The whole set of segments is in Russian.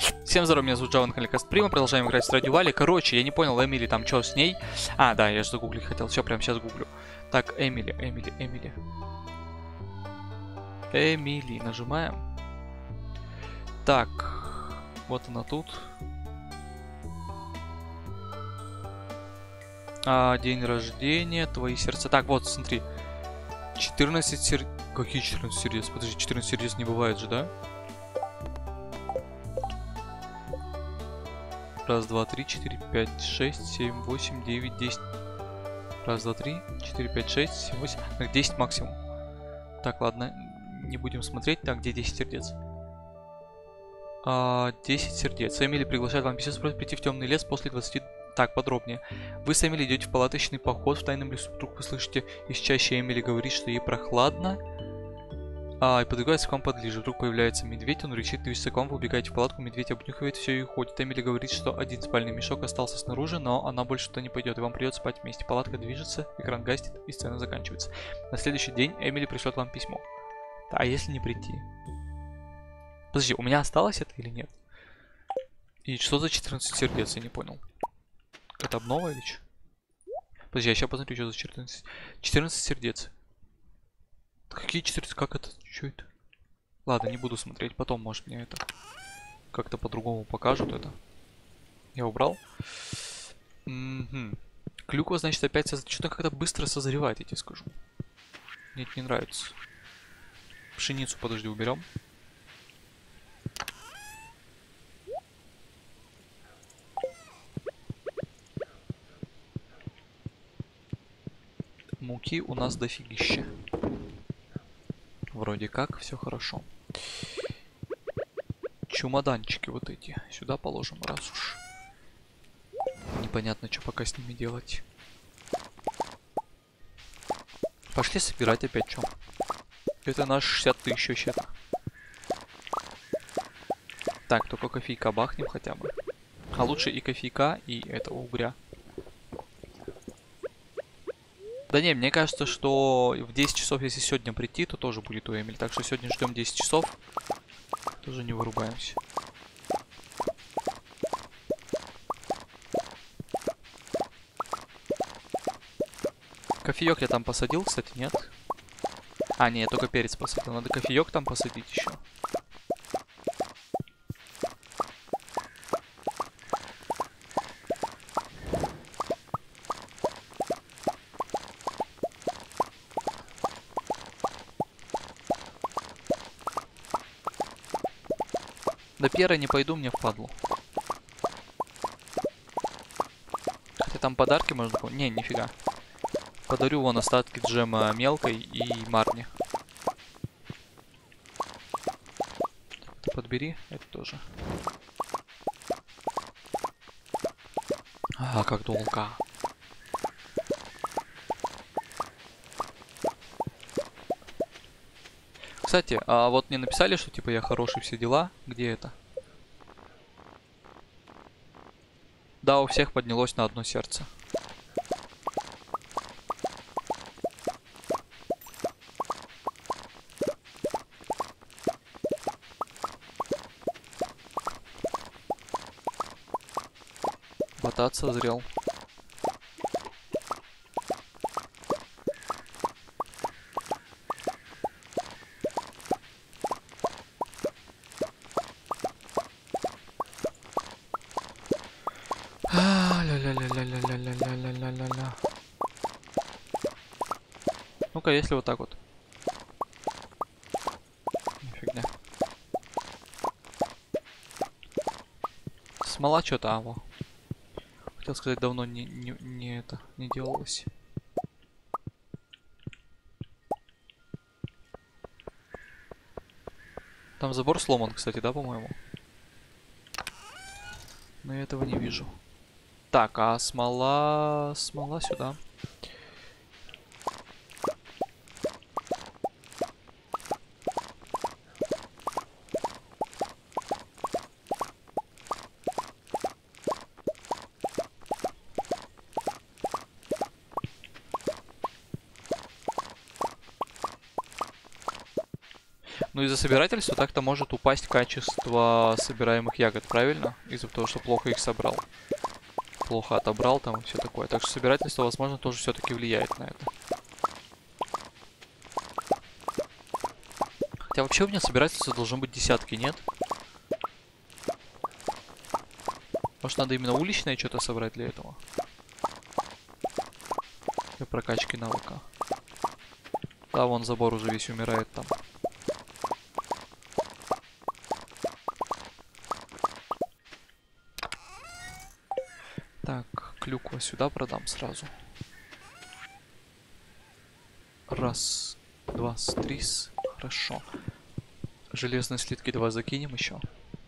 Всем здорова, меня зовут Джован Халикаст Прима, продолжаем играть в Stardew Valley. Короче, я не понял, Эмили там что с ней. А, да, я же загуглить хотел, все, прямо сейчас гуглю. Так, Эмили. Эмили, нажимаем. Так, вот она тут. День рождения, твои сердца. Так, вот, смотри. 14 сердец. Какие 14 сердец? Подожди, 14 сердец не бывает же, да? Раз, два, три, 4, 5, 6, 7, 8, 9, 10. Раз, два, три, 4, 5, 6, 7, 8. 10 максимум. Так, ладно, не будем смотреть. Так, где 10 сердец? 10 сердец. Эмили приглашает вам писец, просит прийти в темный лес после 20... Так, подробнее. Вы с Эмили идете в палаточный поход в тайном лесу. Вдруг вы слышите из чаще Эмили говорит, что ей прохладно. И подвигается к вам поближе. Вдруг появляется медведь, он рычит, движется к вам, вы убегаете в палатку, медведь обнюхивает все и уходит. Эмили говорит, что один спальный мешок остался снаружи, но она больше туда не пойдет, и вам придется спать вместе. Палатка движется, экран гаснет, и сцена заканчивается. На следующий день Эмили пришлет вам письмо. А если не прийти? Подожди, у меня осталось это или нет? И что за 14 сердец, я не понял. Это обнова или что? Подожди, я сейчас посмотрю, что за 14. 14 сердец. Какие 14? Как это? Что это? Ладно, не буду смотреть. Потом, может, мне это как-то по-другому покажут это. Я убрал. Клюква, значит, опять что-то как-то быстро созревает, я тебе скажу. Мне это не нравится. Пшеницу, подожди, уберем. Муки у нас дофигища. Вроде как, все хорошо. Чемоданчики вот эти. Сюда положим, раз уж. Непонятно, что пока с ними делать. Пошли собирать опять, что? Это наш 60 тысяч вообще-то. Так, только кофейка бахнем хотя бы. А лучше и кофейка, и этого угря. Да не, мне кажется, что в 10 часов, если сегодня прийти, то тоже будет у Эмили. Так что сегодня ждем 10 часов. Тоже не вырубаемся. Кофеек я там посадил, кстати, нет? А, нет, только перец посадил. Надо кофеек там посадить еще. До Пьера не пойду, мне впадлу. Хотя там подарки можно... Не, нифига. Подарю вон остатки джема мелкой и Марни. Это подбери, это тоже. Как долго. Кстати, вот мне написали, что типа я хороший, все дела. Где это? Да, у всех поднялось на одно сердце. Батат созрел. Ля-ля-ля-ля-ля-ля-ля-ля-ля-ля-ля. Ну-ка, если вот так вот. Фигня. Смола что-то, во. Хотел сказать, давно не делалось. Там забор сломан, кстати, да, по-моему? Но я этого не вижу. Так, а смола сюда. Ну, из-за собирательства так-то может упасть качество собираемых ягод, правильно? Из-за того, что плохо их собрал. Плохо отобрал там и все такое. Так что собирательство, возможно, тоже все-таки влияет на это. Хотя вообще у меня собирательство должно быть десятки, нет? Может, надо именно уличное что-то собрать для этого? Для прокачки навыка. Да, вон забор уже весь умирает там. Так, клюква сюда продам сразу. Раз, два, три. Хорошо. Железные слитки давай закинем еще.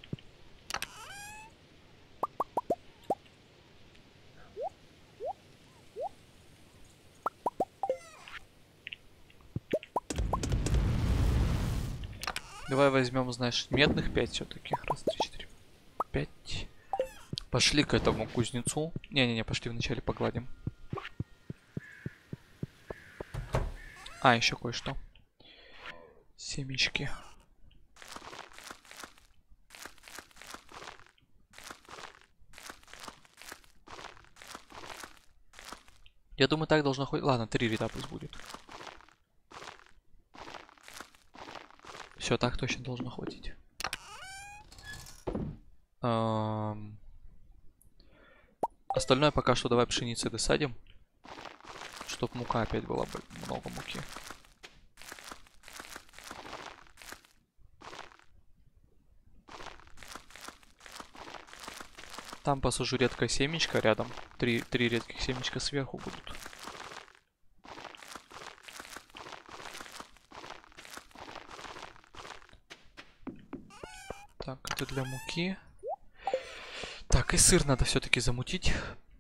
Давай возьмем, знаешь, медных 5 все-таки. Раз, 3, 4, 5. Пошли к этому кузнецу. Не-не-не, пошли вначале погладим. А, еще кое-что. Семечки. Я думаю, так должно хоть... Ладно, 3 ряда пусть будет. Все, так точно должно хватить. Остальное пока что давай пшеницей досадим. Чтоб мука опять была бы. Много муки. Там посажу редкое семечко рядом. Три редких семечка сверху будут. Так, это для муки. Так, и сыр надо все-таки замутить.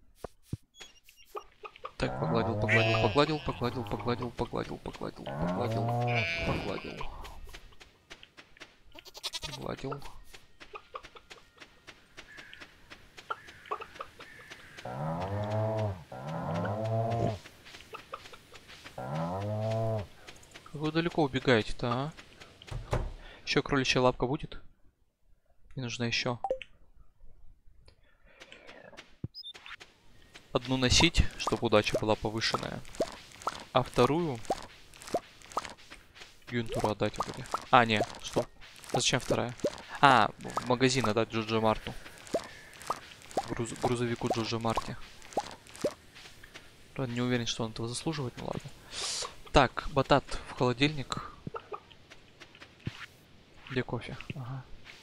Так, погладил, погладил, погладил, погладил, погладил, погладил, погладил, погладил, погладил. Погладил. Как вы далеко убегаете-то, а? Еще кроличья лапка будет? Мне нужно еще. Одну носить, чтобы удача была повышенная. А вторую... Юнтуру отдать вроде. А, не, что? Зачем вторая? А, в магазин отдать Джоджо Марту. Грузовику Джоджо Марте. Правда, не уверен, что он этого заслуживает, ну ладно. Так, батат в холодильник. Где кофе? Ага.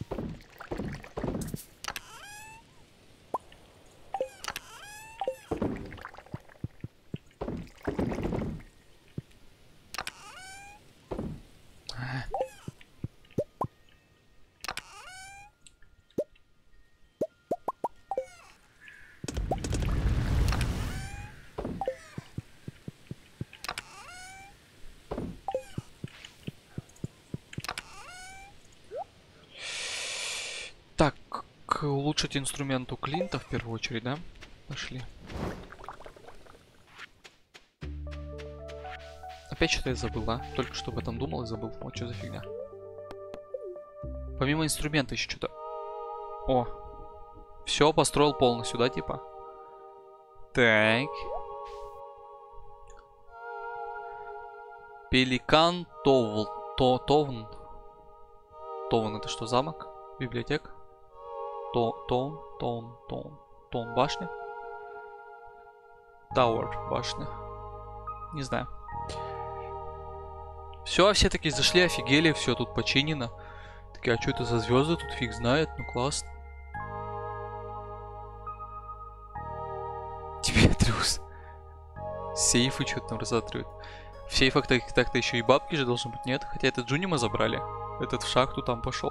Так, улучшить инструмент у Клинта в первую очередь, да? Пошли. Опять что-то я забыл, а? Только что об этом думал и забыл. Вот что за фигня. Помимо инструмента еще что-то. О. Все, построил полностью, да, типа? Так. Пеликан Товн. Товн это что, замок? Библиотека? Тон башня? Тауэр башня. Не знаю. Все такие зашли, офигели, все тут починено. Такие, а что это за звезды? Тут фиг знает, ну класс. Тебе трюс. Сейфы что-то там разотривают. В сейфах так-то еще и бабки же должны быть, нет? Хотя это Джуни мы забрали. Этот в шахту там пошел.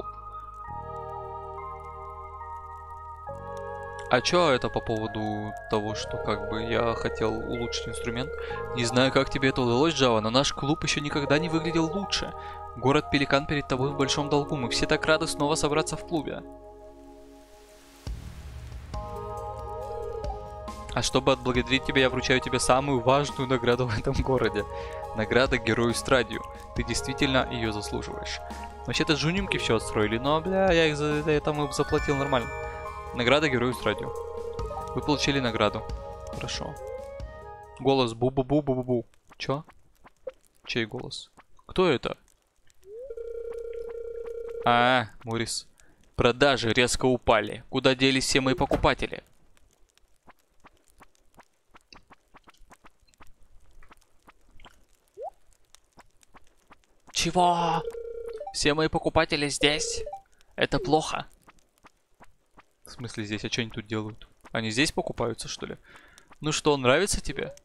А чё это по поводу того, что как бы я хотел улучшить инструмент? Не знаю, как тебе это удалось, Джава, но наш клуб еще никогда не выглядел лучше. Город Пеликан перед тобой в большом долгу. Мы все так рады снова собраться в клубе. А чтобы отблагодарить тебя, я вручаю тебе самую важную награду в этом городе. Награда Герою Страдию. Ты действительно ее заслуживаешь. Вообще-то джунимки все отстроили, но, бля, я их за это мы заплатил нормально. Награда Герою с радио. Вы получили награду. Хорошо. Голос бу-бу-бу-бу-бу-бу. Чё? Чей голос? Кто это? Морис. Продажи резко упали. Куда делись все мои покупатели? Чего? Все мои покупатели здесь? Это плохо. В смысле здесь? А что они тут делают? Они здесь покупаются, что ли? Ну что, нравится тебе?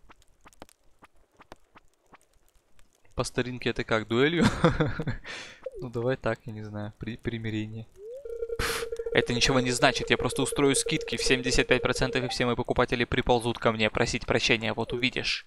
По старинке это как, дуэлью? Ну давай так, я не знаю, примирение. Это ничего не значит, я просто устрою скидки в 75% и все мои покупатели приползут ко мне просить прощения, вот увидишь.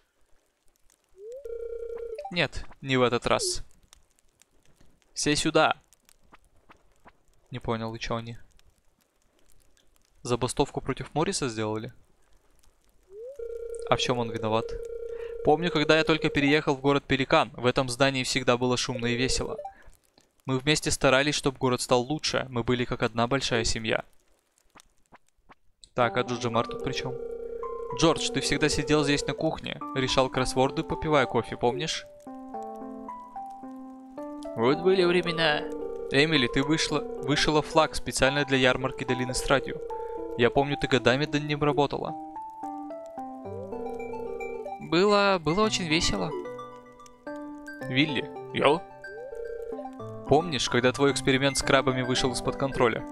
Нет, не в этот раз. Все сюда. Не понял, и чё они? Забастовку против Морриса сделали? А в чем он виноват? Помню, когда я только переехал в город Пеликан, в этом здании всегда было шумно и весело. Мы вместе старались, чтобы город стал лучше. Мы были как одна большая семья. Так, а Джорджа тут при чем? Джордж, ты всегда сидел здесь на кухне, решал кроссворды, попивая кофе, помнишь? Вот были времена. Эмили, ты вышила флаг специально для ярмарки долины Страдио. Я помню, ты годами над ним работала. Было очень весело. Вилли, йо? Помнишь, когда твой эксперимент с крабами вышел из-под контроля?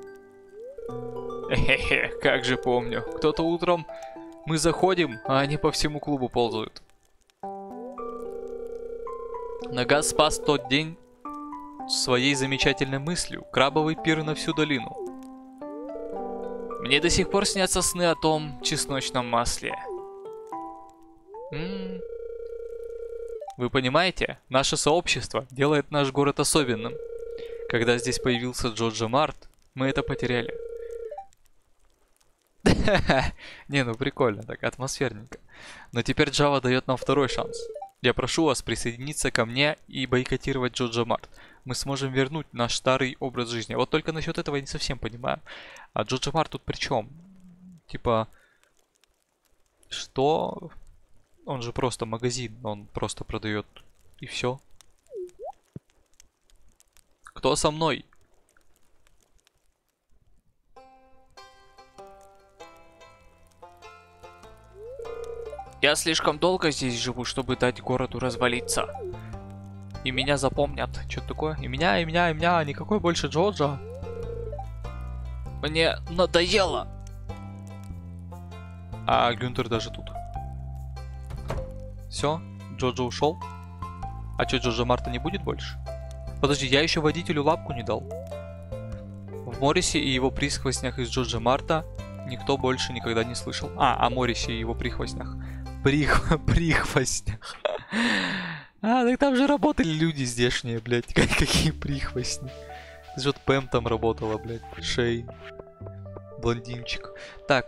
Хе-хе, как же помню. Кто-то утром... Мы заходим, а они по всему клубу ползают. Нагас спас тот день своей замечательной мыслью. Крабовый пир на всю долину. Мне до сих пор снятся сны о том чесночном масле. Вы понимаете, наше сообщество делает наш город особенным. Когда здесь появился Джорджа Март, мы это потеряли. Не, ну прикольно, так атмосферненько. Но теперь Java дает нам второй шанс. Я прошу вас присоединиться ко мне и бойкотировать Джорджа Март. Мы сможем вернуть наш старый образ жизни. Вот только насчет этого я не совсем понимаю. А Джорджа Март тут при чем? Типа, что? Он же просто магазин, он просто продает и все. Кто со мной? Я слишком долго здесь живу, чтобы дать городу развалиться. И меня запомнят. Что-то такое? И меня. Никакой больше Джорджа. Мне надоело. А Гюнтер даже тут. Все, Джорджа ушел. А что, Джорджа Марта не будет больше? Подожди, я еще водителю лапку не дал. В Моррисе и его прихвостнях из Джорджа Марта никто больше никогда не слышал. О Моррисе и его прихвостнях. Прихвостнях. Так там же работали люди здешние, блядь. Какие прихвостни. Вот Пэм там работала, блядь. Шейн. Блондинчик. Так,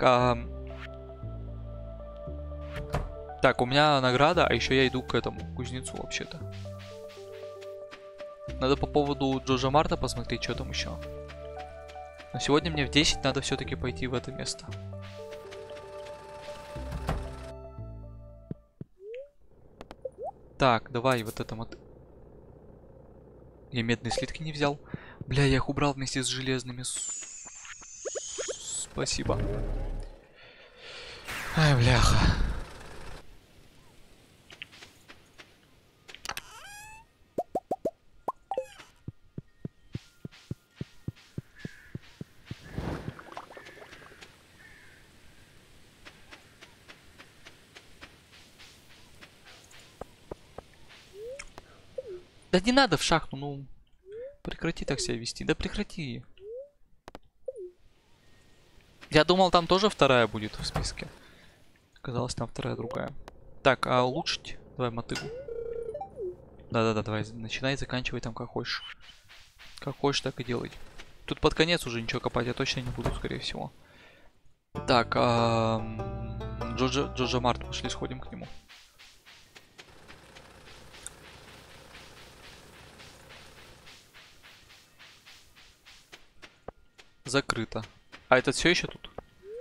Так, у меня награда, а еще я иду к этому кузнецу вообще-то. Надо по поводу Джорджа Марта посмотреть, что там еще. Но сегодня мне в 10 надо все-таки пойти в это место. Так, давай вот это вот. Я медные слитки не взял. Бля, я их убрал вместе с железными. Спасибо. Ай, бляха. Да не надо в шахту, ну. Прекрати так себя вести. Да прекрати. Я думал, там тоже вторая будет в списке. Оказалось, там вторая другая. Так, а улучшить? Давай мотыгу. Да-да-да, давай. Начинай, заканчивай там как хочешь. Как хочешь, так и делай. Тут под конец уже ничего копать я точно не буду, скорее всего. Так, Джорджа Март, пошли сходим к нему. Закрыто. А этот все еще тут?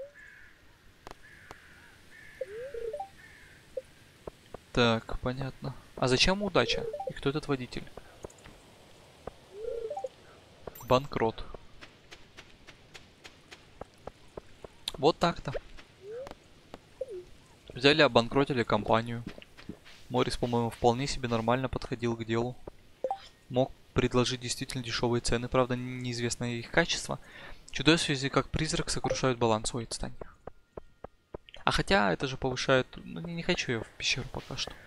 Так, понятно. А зачем удача? И кто этот водитель? Банкрот. Вот так-то. Взяли, обанкротили компанию. Морис, по-моему, вполне себе нормально подходил к делу. Мог предложить действительно дешевые цены, правда, неизвестно их качество. Чудовища, как призрак, сокрушают баланс. Ой, отстань. А хотя это же повышает... Ну, не хочу я в пещеру пока что.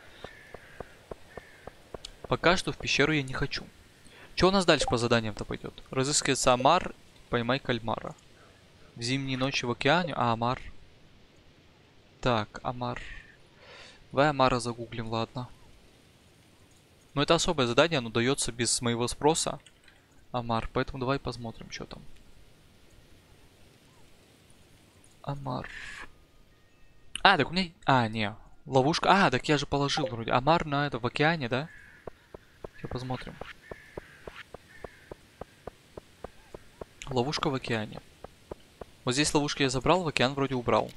Пока что в пещеру я не хочу. Что у нас дальше по заданиям-то пойдет? Разыскивается омар, поймай кальмара. В зимние ночи в океане, а омар... Так, омар... Давай омара загуглим, ладно. Но это особое задание, оно дается без моего спроса. Омар, поэтому давай посмотрим, что там. Омар. А, так у меня... А, не. Ловушка... А, так я же положил вроде. Омар на это, в океане, да? Сейчас посмотрим. Ловушка в океане. Вот здесь ловушки я забрал, в океан вроде убрал.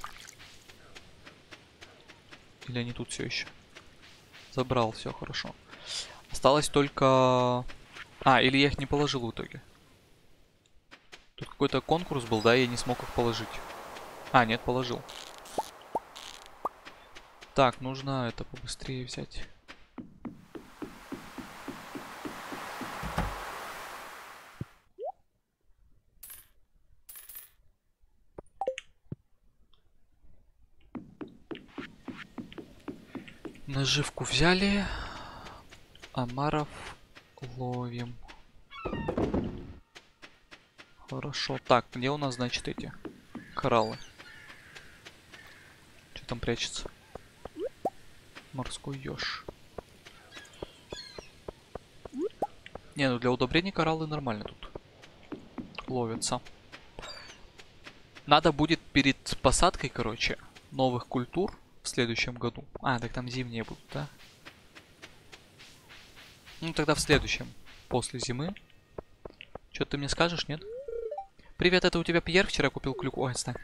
Или они тут все еще? Забрал, все хорошо. Осталось только... А, или я их не положил в итоге. Тут какой-то конкурс был, да, и я не смог их положить. А, нет, положил. Так, нужно это побыстрее взять. Наживку взяли. Омаров ловим. Хорошо. Так, где у нас, значит, эти кораллы? Что там прячется? Морской еж. Не, ну для удобрения кораллы нормально тут ловятся. Надо будет перед посадкой, короче, новых культур в следующем году. А, так там зимние будут, да? Ну, тогда в следующем, после зимы. Что ты мне скажешь, нет? Привет, это у тебя Пьер вчера купил клюкву? Ой, отстань.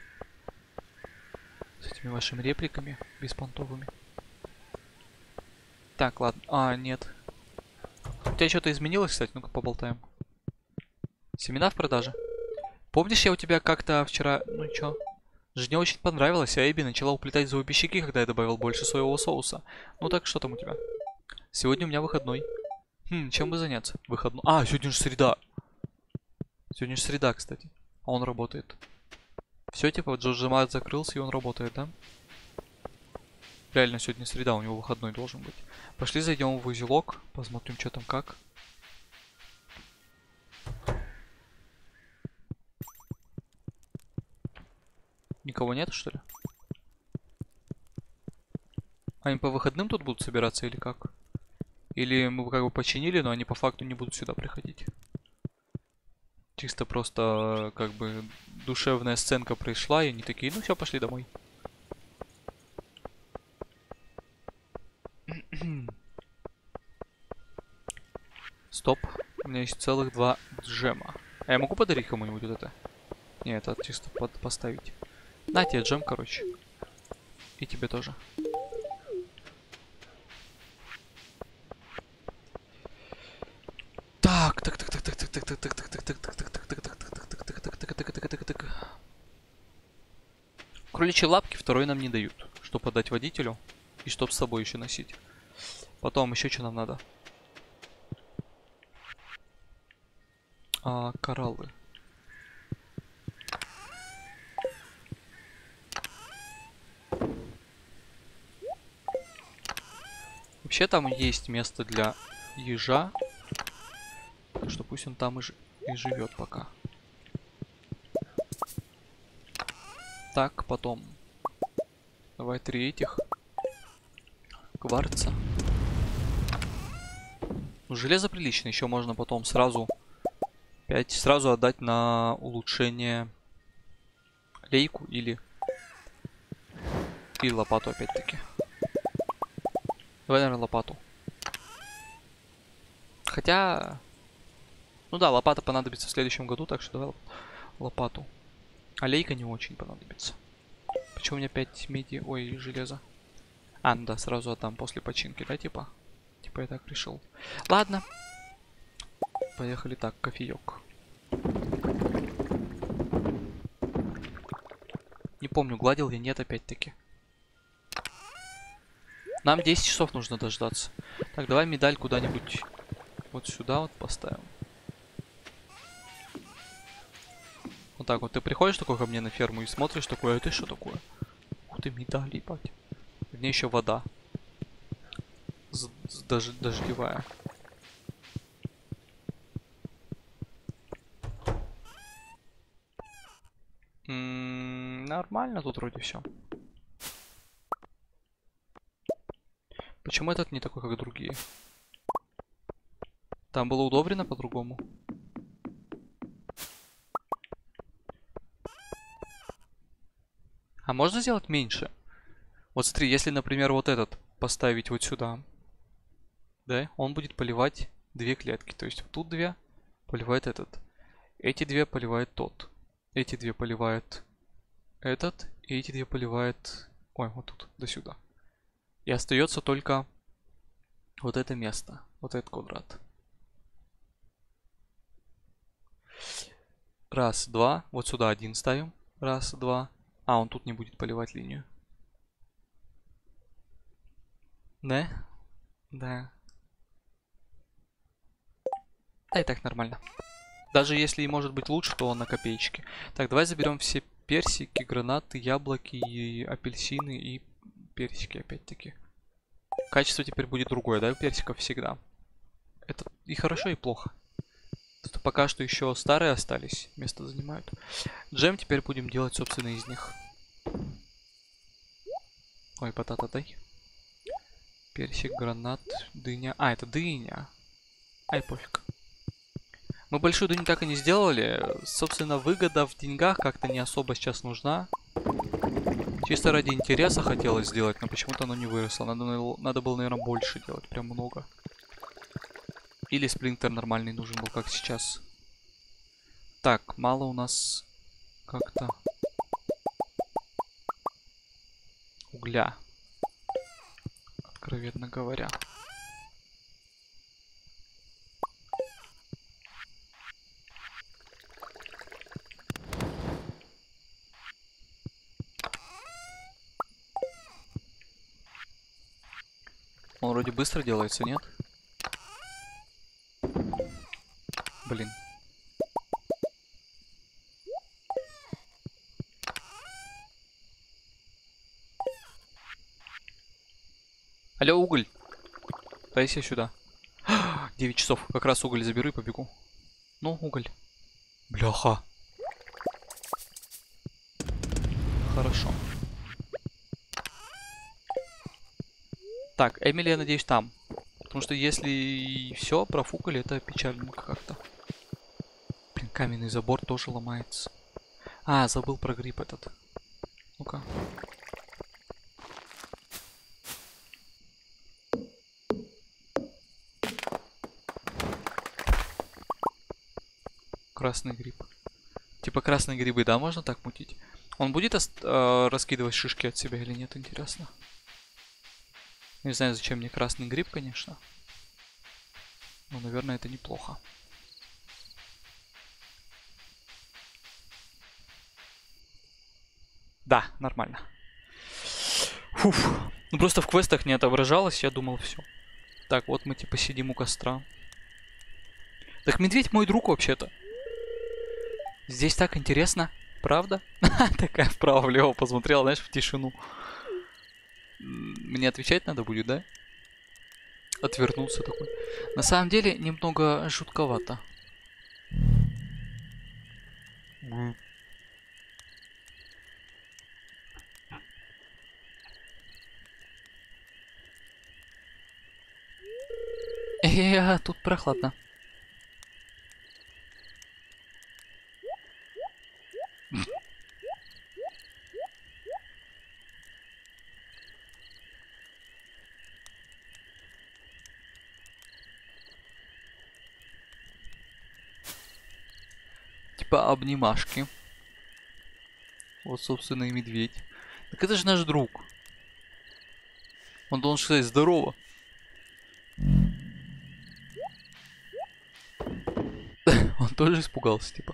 С этими вашими репликами беспонтовыми. Так, ладно. А, нет. У тебя что-то изменилось, кстати? Ну-ка поболтаем. Семена в продаже. Помнишь, я у тебя как-то вчера... Ну чё? Жене очень понравилось, а Эбби начала уплетать за обе щеки, когда я добавил больше соевого соуса. Ну так, что там у тебя? Сегодня у меня выходной. Чем бы заняться? Выходной. А, сегодня же среда. Сегодня же среда, кстати. А он работает. Все, типа, Джоджимат закрылся, и он работает, да? Реально, сегодня среда, у него выходной должен быть. Пошли зайдем в узелок, посмотрим, что там как. Никого нет, что ли? Они по выходным тут будут собираться или как? Или мы как бы починили, но они по факту не будут сюда приходить? Чисто просто как бы душевная сценка пришла, и они такие, ну все, пошли домой. Стоп. У меня есть целых 2 джема. А я могу подарить кому-нибудь вот это? Не, это чисто поставить. На тебе джем, короче. И тебе тоже. Так. Кроличьи лапки второй нам не дают. Что подать водителю. И чтоб с собой еще носить. Потом еще что нам надо? Кораллы. Вообще там есть место для ежа. Так что пусть он там и живет пока. Так, потом. Давай 3 этих. Кварца. Ну, железо прилично. Еще можно потом сразу 5 сразу отдать на улучшение лейку или лопату опять-таки. Давай, наверное, лопату. Хотя... Ну да, лопата понадобится в следующем году, так что давай... лопату. А лейка не очень понадобится. Почему у меня 5 меди? Ой, железа. А, ну да, сразу отдам после починки, да, типа? Типа я так решил. Ладно. Поехали так, кофеек. Не помню, гладил я, нет, опять-таки. Нам 10 часов нужно дождаться. Так, давай медаль куда-нибудь вот сюда вот поставим. Вот так вот. Ты приходишь такой ко мне на ферму и смотришь такое, а это что такое? Ух ты, медаль, ебать. В ней еще вода. Дождевая. Нормально тут вроде все. Почему этот не такой, как другие? Там было удобрено по-другому. А можно сделать меньше? Вот смотри, если, например, вот этот поставить вот сюда, да, он будет поливать 2 клетки. То есть вот тут 2 поливает этот. Эти 2 поливает тот. Эти 2 поливает этот. И эти 2 поливает... Ой, вот тут, до сюда. И остается только вот это место. Вот этот квадрат. Раз, два. Вот сюда 1 ставим. Раз, два. А, он тут не будет поливать линию. Да? Да. Да и так нормально. Даже если и может быть лучше, то он на копеечке. Так, давай заберем все персики, гранаты, яблоки, и апельсины и персики опять-таки. Качество теперь будет другое, да, у персиков всегда. Это и хорошо, и плохо. Что пока что еще старые остались, место занимают. Джем теперь будем делать, собственно, из них. Ой, батата дай. Персик, гранат, дыня. А, это дыня. Ай, пофиг. Мы большую дыню так и не сделали. Собственно, выгода в деньгах как-то не особо сейчас нужна. Чисто ради интереса хотелось сделать, но почему-то оно не выросло. Надо было, наверное, больше делать. Прям много. Или сплинтер нормальный нужен был, как сейчас. Так, мало у нас как-то угля. Откровенно говоря. Он вроде быстро делается, нет? Блин. Алло, уголь. Дайся сюда. 9 часов. Как раз уголь заберу и побегу. Ну, уголь. Бляха. Хорошо. Так, Эмили, я надеюсь, там. Потому что если все профукали, это печально как-то. Блин, каменный забор тоже ломается. А, забыл про гриб этот. Ну-ка. Красный гриб. Типа красные грибы, да, можно так мутить? Он будет раскидывать шишки от себя или нет, интересно. Не знаю, зачем мне красный гриб, конечно. Но, наверное, это неплохо. Да, нормально. Фуф. Ну просто в квестах не отображалось, я думал, все. Так, вот мы типа сидим у костра. Так медведь мой друг вообще-то. Здесь так интересно, правда? Такая вправо-влево посмотрела, знаешь, в тишину. Мне отвечать надо будет, да? Отвернулся такой. На самом деле, немного жутковато. Тут прохладно. Типа обнимашки. Вот, собственно, и медведь. Так это же наш друг. Он должен сказать здорово. Он тоже испугался, типа.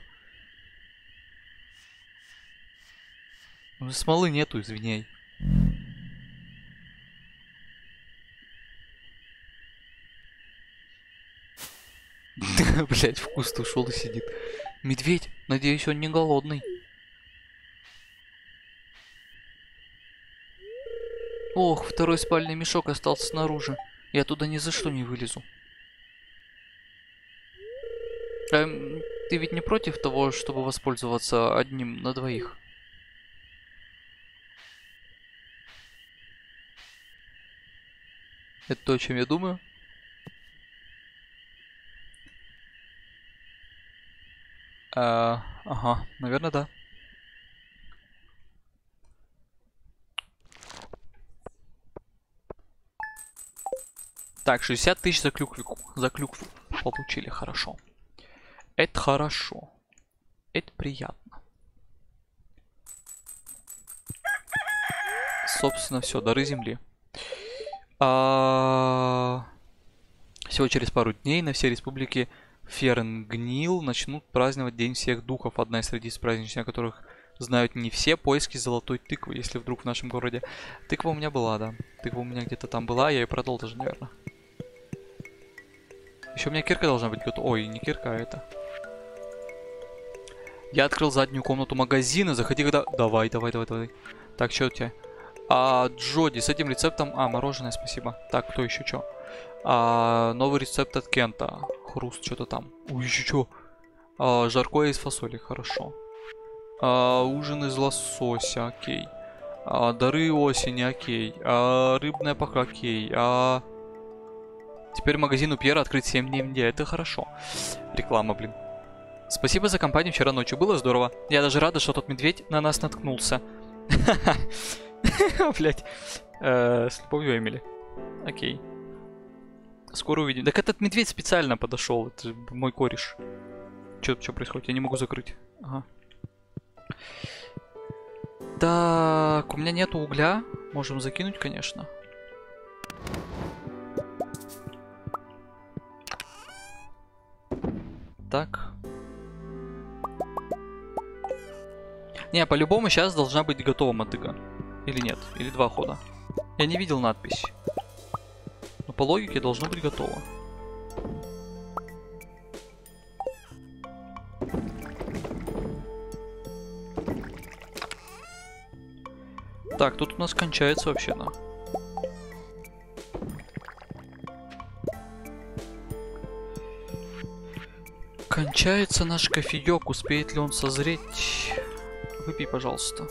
Ну, смолы нету, извиняй. Блять, в куст ушел и сидит. Медведь, надеюсь, он не голодный. Ох, второй спальный мешок остался снаружи. Я туда ни за что не вылезу. Ты ведь не против того, чтобы воспользоваться одним на двоих? Это то, о чем я думаю. Ага, наверное, да. Так, 60 тысяч за клюквику. За клюкву получили, хорошо. Это хорошо. Это приятно. Собственно, все, дары земли. Всего через пару дней на всей республике Фернгнил начнут праздновать День всех духов. Одна из традиций праздничных, о которых знают не все, поиски золотой тыквы, если вдруг в нашем городе. Тыква у меня была, да. Тыква у меня где-то там была, я ее продал даже, наверное. Еще у меня кирка должна быть готова. Ой, не кирка, а это. Я открыл заднюю комнату магазина. Заходи, когда... Давай. Так, что у тебя? Джоди, с этим рецептом... мороженое, спасибо. Так, кто еще что? Новый рецепт от Кента. Хруст, что-то там. Ой, еще что? Жаркое из фасоли, хорошо. Ужин из лосося, окей. Дары осени, окей. Рыбная паха, окей. Теперь магазин у Пьера открыт 7 дней в неделю. Это хорошо. Реклама, блин. Спасибо за компанию вчера ночью. Было здорово. Я даже рада, что тот медведь на нас наткнулся. Блять. С любовью, Эмили. Окей. Скоро увидим. Так этот медведь специально подошел. Это мой кореш. Что происходит? Я не могу закрыть. Ага. Так, у меня нету угля. Можем закинуть, конечно. Так. Не, по-любому сейчас должна быть готова мотыга. Или нет? Или 2 хода. Я не видел надпись. Но по логике должно быть готово. Так, тут у нас кончается вообще-то. Кончается наш кофеек. Успеет ли он созреть? Выпей, пожалуйста.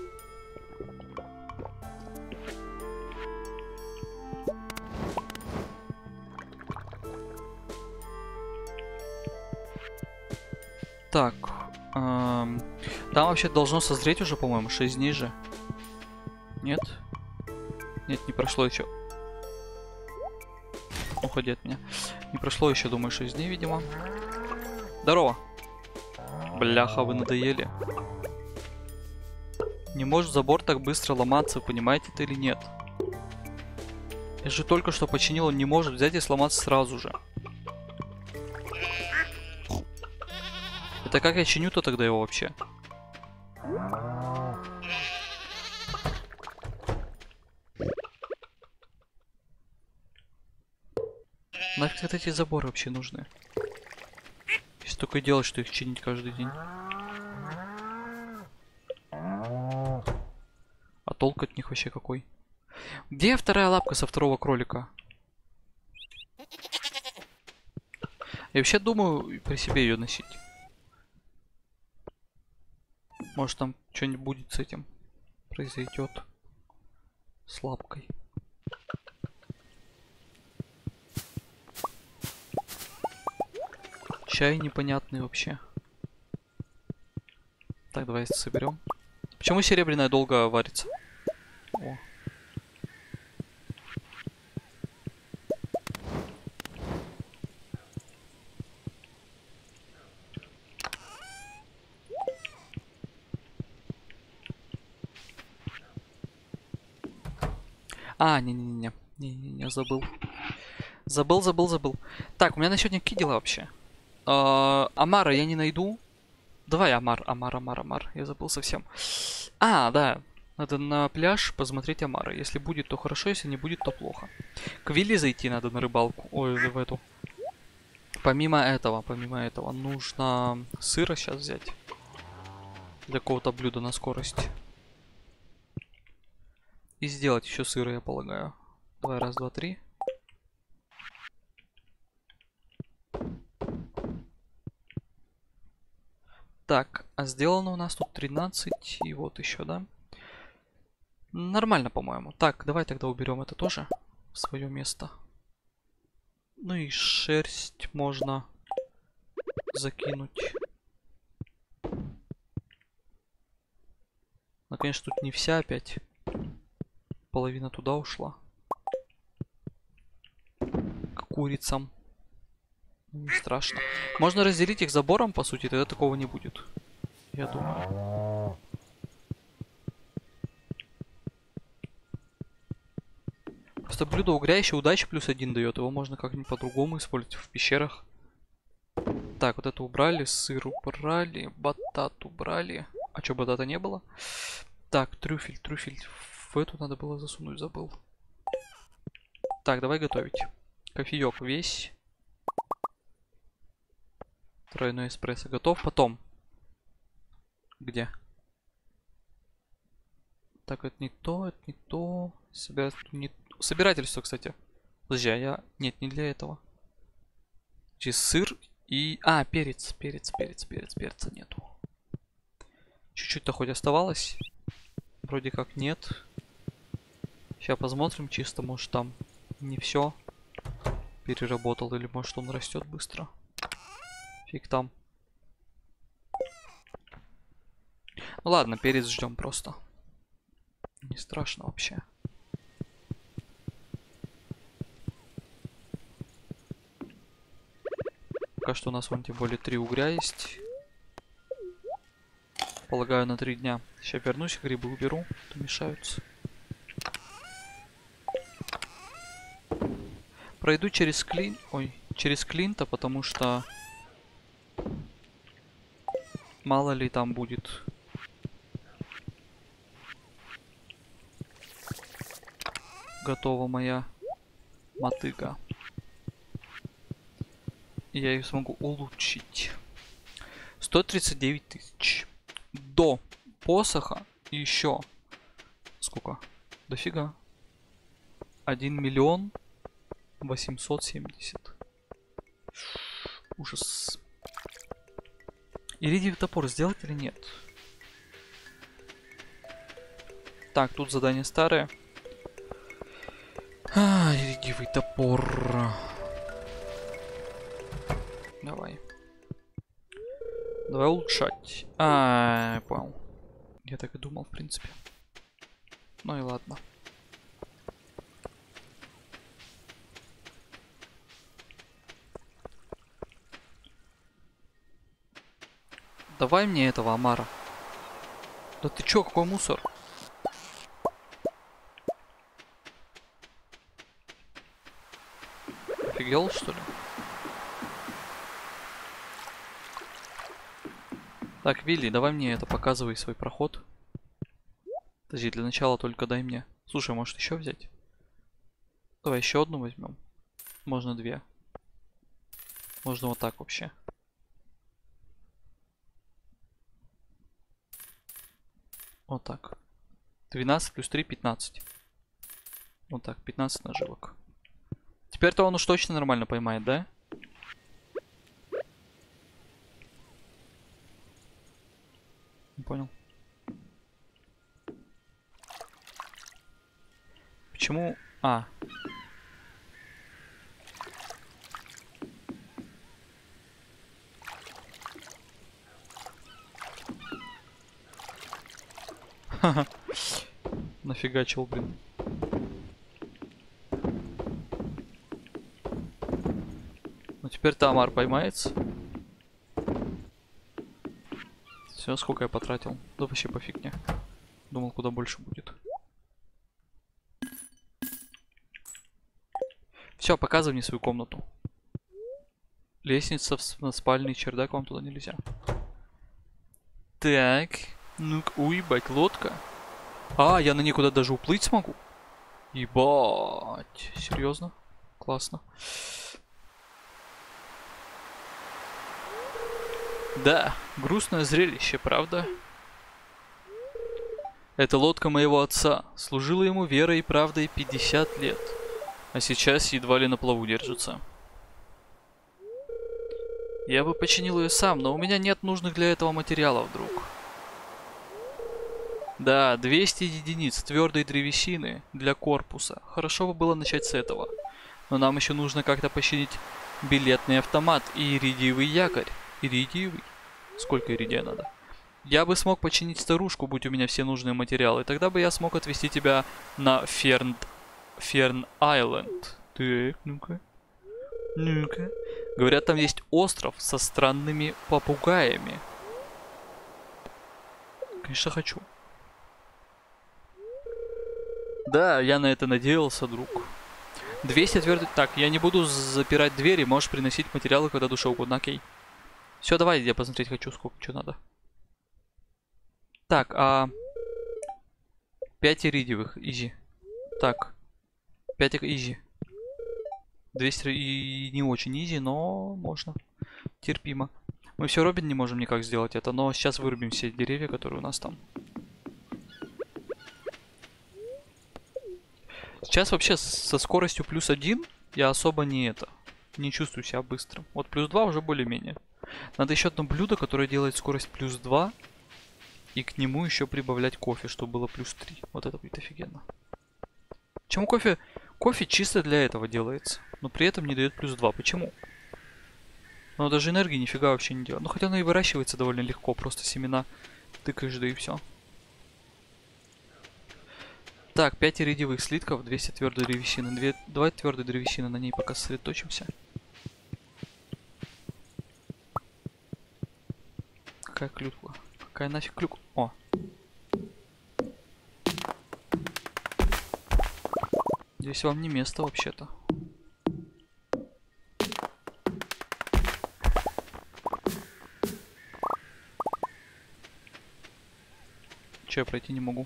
Так. Там вообще должно созреть уже, по-моему, 6 дней же. Нет? Нет, не прошло еще. Уходи от меня. Не прошло еще, думаю, 6 дней, видимо. Здорово. Бляха, вы надоели. Не может забор так быстро ломаться, понимаете это или нет? Я же только что починил, он не может взять и сломаться сразу же. Это как я чиню-то тогда его вообще? Нафиг эти заборы вообще нужны? Если только и делать, что их чинить каждый день. А толк от них вообще какой? Где вторая лапка со второго кролика? Я вообще думаю при себе ее носить. Может там что-нибудь будет с этим произойдет. С лапкой. Чай непонятный вообще. Так, давай соберем. Почему серебряная долго варится? О. А, не-не-не. Не-не-не, забыл. Забыл. Так, у меня на сегодня какие дела вообще? Амара я не найду. Давай Амар. Я забыл совсем. А, да. Надо на пляж посмотреть Амара. Если будет, то хорошо, если не будет, то плохо. К Вилли зайти надо на рыбалку. Ой, в эту. Помимо этого, нужно сыра сейчас взять. Для какого-то блюда на скорость. И сделать еще сыра, я полагаю. Давай, раз, два, три. Так, а сделано у нас тут 13. И вот еще, да? Нормально, по-моему. Так, давай тогда уберем это тоже в свое место. Ну и шерсть можно закинуть. Ну, конечно, тут не вся опять. Половина туда ушла. К курицам. Не страшно. Можно разделить их забором, по сути, тогда такого не будет. Я думаю. Просто блюдо угря еще удачи +1 дает. Его можно как-нибудь по-другому использовать в пещерах. Так, вот это убрали, сыр убрали, батат убрали. А что, батата не было? Так, трюфель. В эту надо было засунуть, забыл. Так, давай готовить. Кофеек весь. Тройной эспрессо готов. Потом. Где? Так, это не то. Собирательство, кстати. Подожди, а я... Нет, не для этого. Через сыр и... А, перец. Перца нету. Чуть-чуть-то хоть оставалось. Вроде как нет. Сейчас посмотрим чисто, может там не все переработал, или может он растет быстро. Фиг там. Ну ладно, перец ждем просто. Не страшно вообще. Пока что у нас вон тем более 3 угря есть. Полагаю, на 3 дня. Сейчас вернусь, грибы уберу, то мешаются. Пройду через через Клинта, потому что мало ли там будет. Готова моя мотыга. И я ее смогу улучшить. 139 тысяч. До посоха еще сколько? Дофига. 1 миллион 870. Ужас. Иридиевый топор сделать или нет? Так, тут задание старое. Иридиевый топор. Давай. Давай улучшать. Я понял. Я так и думал, в принципе. Ну и ладно. Давай мне этого Амара. Да ты чё, какой мусор? Офигел, что ли? Так, Вилли, давай мне это, показывай свой проход. Подожди, для начала только дай мне. Слушай, может еще взять? Давай еще одну возьмем. Можно 2. Можно вот так вообще. Вот так. 12 плюс 3, 15. Вот так, 15 наживок. Теперь-то он уж точно нормально поймает, да? Не понял. Почему? А. Ха-ха. Нафигачил, блин. Ну теперь-то Амар поймается. Все, сколько я потратил? Да вообще пофиг мне. Думал, куда больше будет. Все, показывай мне свою комнату. Лестница на спальный чердак, вам туда нельзя. Так. Ну-ка, уебать, лодка. А, я на ней куда даже уплыть смогу? Ебать. Серьезно? Классно. Да, грустное зрелище, правда? Это лодка моего отца. Служила ему верой и правдой 50 лет. А сейчас едва ли на плаву держится. Я бы починил ее сам, но у меня нет нужных для этого материалов, друг. Да, 200 единиц твердой древесины для корпуса. Хорошо бы было начать с этого. Но нам еще нужно как-то починить билетный автомат и иридиевый якорь. Иридиевый? Сколько иридия надо? Я бы смог починить старушку, будь у меня все нужные материалы. Тогда бы я смог отвезти тебя на Ферн-Айленд. Так, ну-ка. Ну-ка. Говорят, там есть остров со странными попугаями. Конечно, хочу. Да, я на это надеялся, друг. 200 твердый... Так, я не буду запирать двери, можешь приносить материалы, когда душе угодно, окей. Все, давай, я посмотреть хочу, сколько, что надо. Так, 5 иридиевых, изи. Так, 5 изи. 200 и не очень изи, но можно. Терпимо. Мы все Робин не можем никак сделать это, но сейчас вырубим все деревья, которые у нас там. Сейчас вообще со скоростью +1 я особо не чувствую себя быстрым. Вот +2 уже более-менее. Надо еще одно блюдо, которое делает скорость +2. И к нему еще прибавлять кофе, чтобы было +3. Вот это будет офигенно. Почему кофе? Кофе чисто для этого делается. Но при этом не дает +2. Почему? Но даже энергии нифига вообще не делает. Ну хотя оно и выращивается довольно легко. Просто семена тыкаешь, да и все. Так, 5 иридиевых слитков, 200 твердой древесины. 2 твердой древесины, на ней пока сосредоточимся. Какая клюква? Какая нафиг клюква? О! Здесь вам не место вообще-то. Че, я пройти не могу?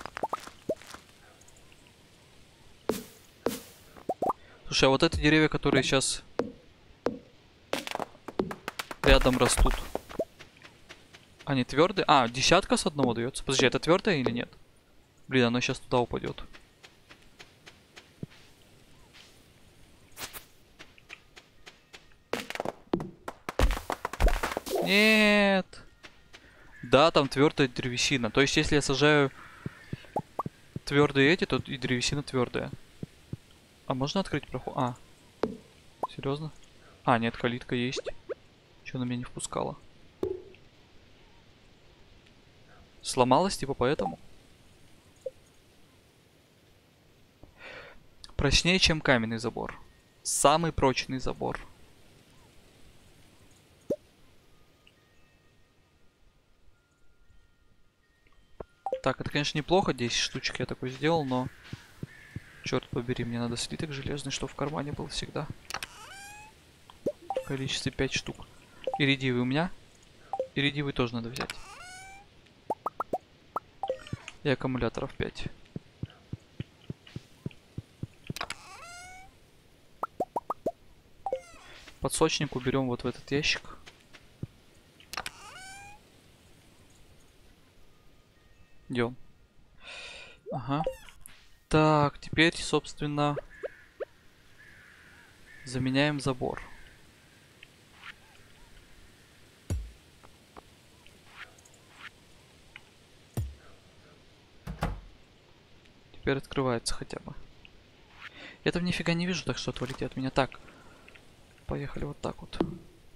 Слушай, а вот эти деревья, которые сейчас рядом растут, они твердые? А, десятка с одного дается. Подожди, это твердое или нет? Блин, оно сейчас туда упадет. Нет. Да, там твердая древесина. То есть, если я сажаю твердые эти, то и древесина твердая. А можно открыть проход? А. Серьезно? А, нет, калитка есть. Что она меня не впускала? Сломалась, типа, поэтому? Прочнее, чем каменный забор. Самый прочный забор. Так, это, конечно, неплохо. 10 штучек я такой сделал, но... Черт побери, мне надо слиток железный, что в кармане был всегда. В количестве 5 штук. Иридиевый у меня. Иридиевый тоже надо взять. И аккумуляторов 5. Подсочник уберем вот в этот ящик. Идем. Ага. Так, теперь, собственно, заменяем забор. Теперь открывается хотя бы. Я там нифига не вижу, так что отвалите от меня. Так, поехали вот так вот.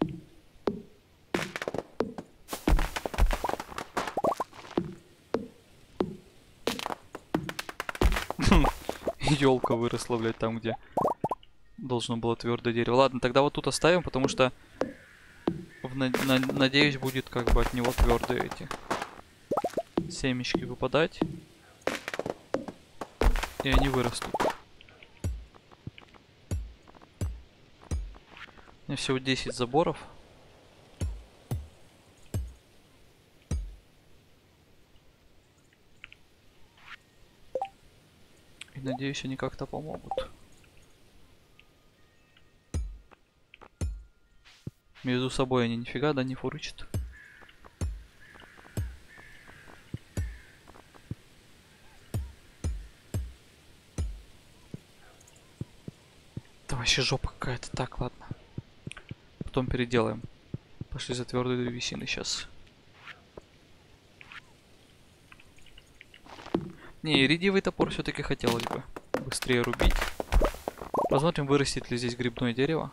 Елка выросла, блядь, там, где должно было твердое дерево. Ладно, тогда вот тут оставим, потому что надеюсь, будет как бы от него твердые эти семечки выпадать. И они вырастут. всего 10 заборов. И надеюсь, они как-то помогут. Между собой они нифига, да, не фурычат. Это вообще жопа какая-то. Так, ладно. Потом переделаем. Пошли за твердой древесиной сейчас. Не, иридиевый топор все-таки хотелось бы быстрее рубить. Посмотрим, вырастет ли здесь грибное дерево.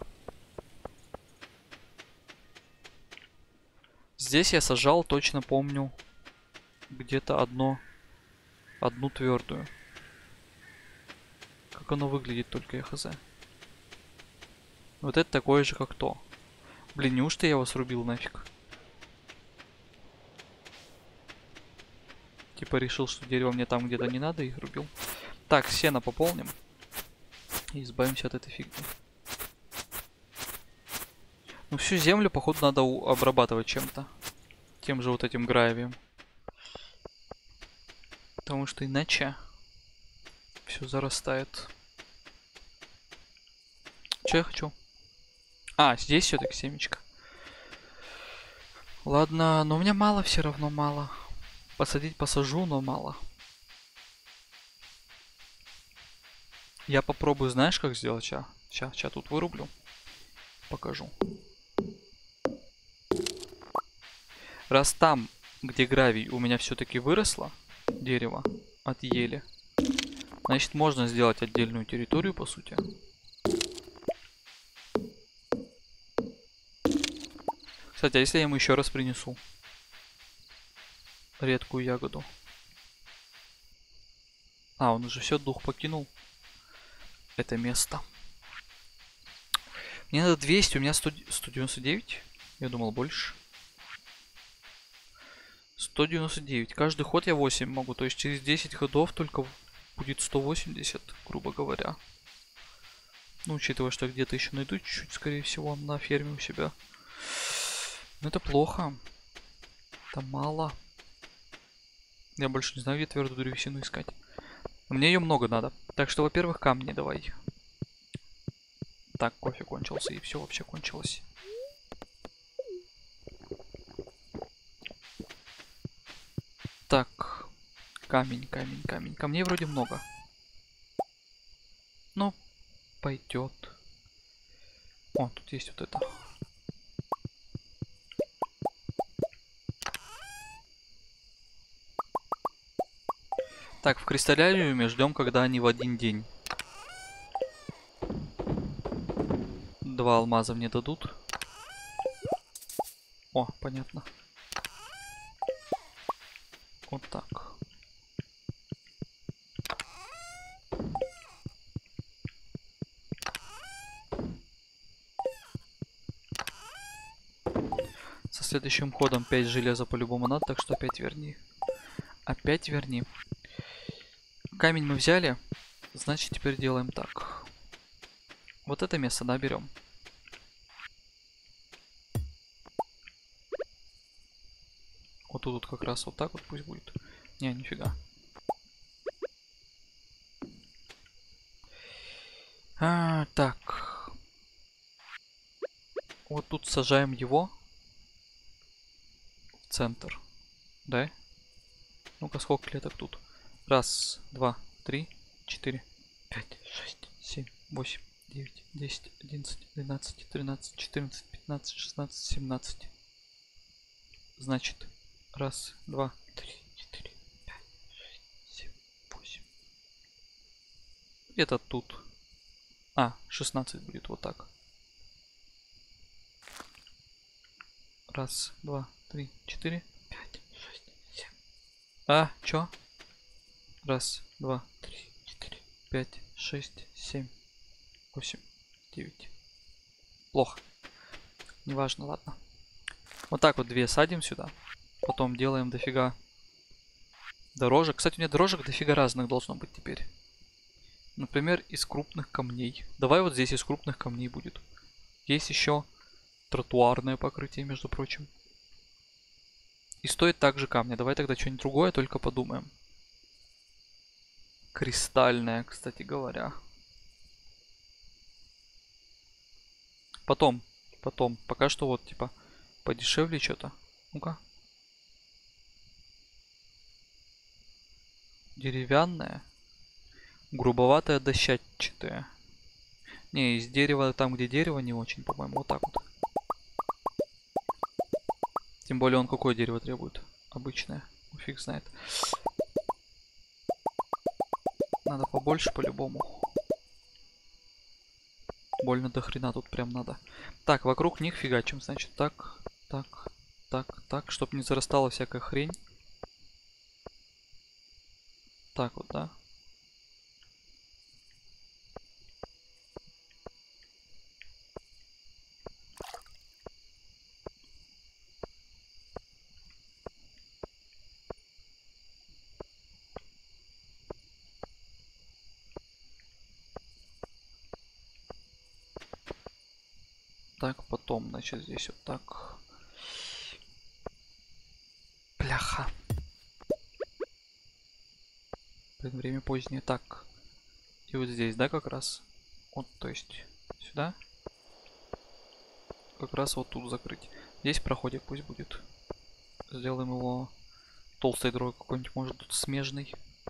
Здесь я сажал, точно помню, где-то одну твердую. Как оно выглядит, только я хз. Вот это такое же, как то. Блин, неужто я его срубил нафиг? Типа решил, что дерево мне там где-то не надо, и рубил. Так, сено пополним. И избавимся от этой фигни. Ну, всю землю, походу, надо обрабатывать чем-то. Тем же вот этим гравием. Потому что иначе все зарастает. Что я хочу? А, здесь все-таки семечко. Ладно, но у меня мало, все равно мало. Посадить посажу, но мало. Я попробую, знаешь, как сделать? Сейчас тут вырублю. Покажу. Раз там, где гравий, у меня все-таки выросло дерево от ели, значит, можно сделать отдельную территорию, по сути. Кстати, а если я ему еще раз принесу редкую ягоду? А, он уже все, дух покинул это место. Мне надо 200, у меня 199. Я думал больше. 199. Каждый ход я 8 могу. То есть через 10 ходов только будет 180, грубо говоря. Ну, учитывая, что где-то еще найду чуть-чуть, скорее всего, на ферме у себя. Но это плохо. Это мало. Я больше не знаю, где твердую древесину искать. Мне ее много надо. Так что, во-первых, камни давай. Так, кофе кончился, и все вообще кончилось. Так, камень. Камней вроде много. Ну, пойдет. О, тут есть вот это. Так, в кристалляриуме ждем, когда они в один день. 2 алмаза мне дадут. О, понятно. Вот так. Со следующим ходом 5 железа по-любому надо, так что опять верни. Опять верни. Камень мы взяли, значит теперь делаем так. Вот это место, да, берем. Вот тут как раз вот так вот пусть будет. Не, нифига. Так. Вот тут сажаем его в центр. Да? Ну-ка, сколько клеток тут? 1, 2, 3, 4, 5, 6, 7, 8, 9, 10, 11, 12, 13, 14, 15, 16, 17. Значит, 1, 2, 3, 4, 5, 6, 7, 8. Где-то тут. 16 будет вот так. 1, 2, 3, 4, 5, 6, 7. Чё? 1, 2, 3, 4, 5, 6, 7, 8, 9. Плохо. Неважно, ладно. Вот так вот 2 садим сюда. Потом делаем дофига дорожек. Кстати, у меня дорожек дофига разных должно быть теперь. Например, из крупных камней. Давай вот здесь из крупных камней будет. Есть еще Тротуарное покрытие, между прочим. И стоит также камня. Давай тогда что-нибудь другое, только подумаем. Кристальное, кстати говоря. Потом. Пока что вот, типа, подешевле что-то. Ну-ка. Деревянное. Грубоватое, дощатчатое. Не, из дерева, там где дерево не очень, по-моему, вот так вот. Тем более он какое дерево требует? Обычное. Ну, фиг знает. Надо побольше по-любому. Больно до хрена тут прям надо. Так, вокруг них фигачим, значит, так, чтоб не зарастала всякая хрень. Так вот, да. Так, потом, значит, здесь вот так. Бляха. Блин, время позднее. Так. И вот здесь, да, как раз? Вот, то есть, сюда. Как раз вот тут закрыть. Здесь проходик пусть будет. Сделаем его толстой дорогой какой-нибудь, может, тут смежный.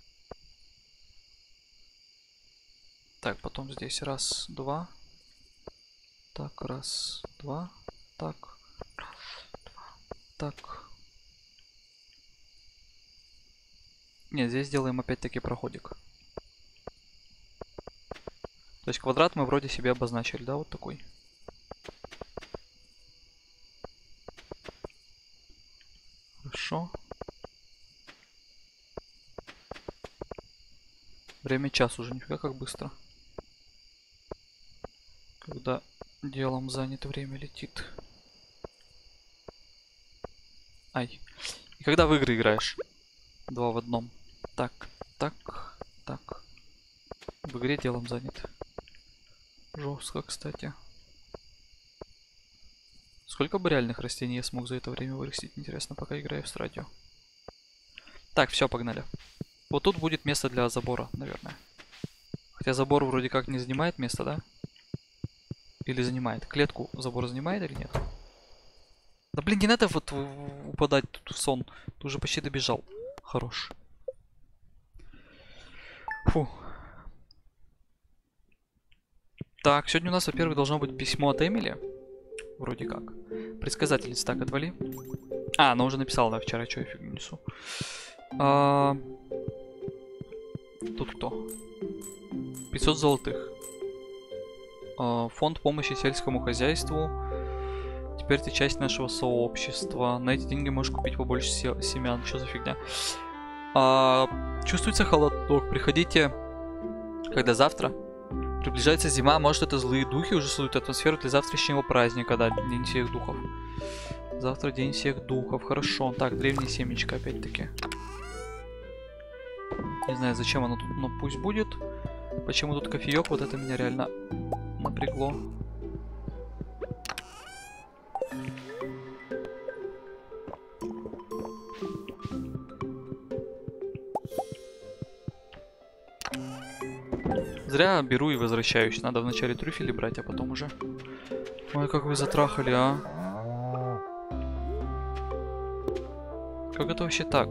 Так, потом здесь раз, два. Так, раз, два. Так. Раз, два. Так. Нет, здесь сделаем опять-таки проходик. То есть квадрат мы вроде себе обозначили, да, вот такой. Хорошо. Время час уже, нифига как быстро. Когда делом занято, время летит. Ай. И когда в игры играешь? Два в одном. Так, так, так. В игре делом занят. Жестко, кстати. Сколько бы реальных растений я смог за это время вырастить, интересно, пока играю в Страдио. Так, все, погнали. Вот тут будет место для забора, наверное. Хотя забор вроде как не занимает место, да? Или занимает? Клетку забор занимает или нет? Да блин, не надо вот упадать тут в сон. Ты уже почти добежал. Хорош. Фу. Так, сегодня у нас, во-первых, должно быть письмо от Эмили. Вроде как. Предсказательница, так, отвали. А, она уже написала, да, вчера, что я фигню несу. Тут кто? 500 золотых. Фонд помощи сельскому хозяйству. Теперь ты часть нашего сообщества. На эти деньги можешь купить побольше семян. Что за фигня? Чувствуется холодок. Приходите, когда завтра. Приближается зима. Может, это злые духи уже создают атмосферу для завтрашнего праздника. Да, День всех духов. Завтра День всех духов. Хорошо. Так, древнее семечко опять-таки. Не знаю, зачем оно тут, но пусть будет. Почему тут кофеек? Вот это меня реально напрягло. Зря беру и возвращаюсь. Надо вначале трюфели брать, а потом уже. Ой, как вы затрахали, а. Как это вообще так?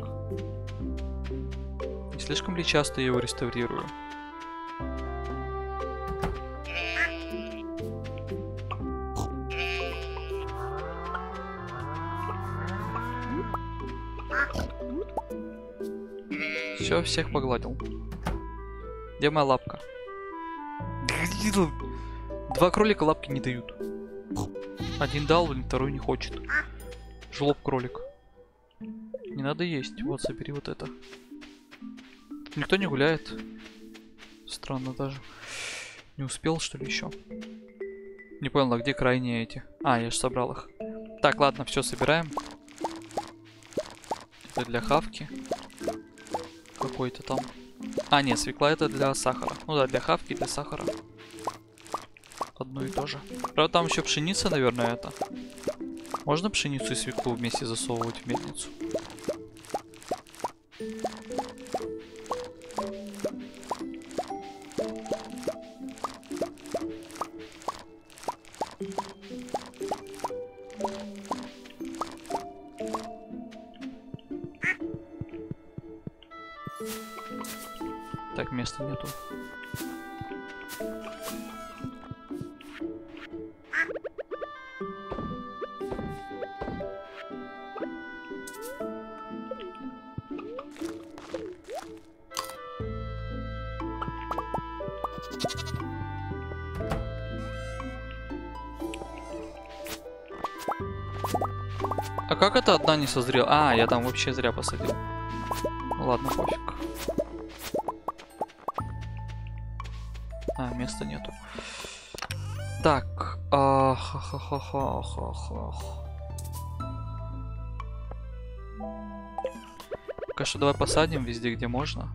Не слишком ли часто я его реставрирую? Все, всех погладил. Где моя лапка? Два кролика лапки не дают. Один дал, второй не хочет. Жлоб кролик. Не надо есть. Вот, собери вот это. Никто не гуляет. Странно даже. Не успел, что ли, еще? Не понял, а где крайние эти? А, я же собрал их. Так, ладно, все собираем. Это для хавки. Какой-то там. А, нет, свекла это для сахара. Ну да, для хавки и для сахара. Одно и то же. Правда, там еще пшеница, наверное, это. Можно пшеницу и свеклу вместе засовывать в мельницу? Так, места нету. А как это одна не созрела? А, я там вообще зря посадил. Ладно, пофиг. А, места нету. Так. Пока что давай посадим везде, где можно.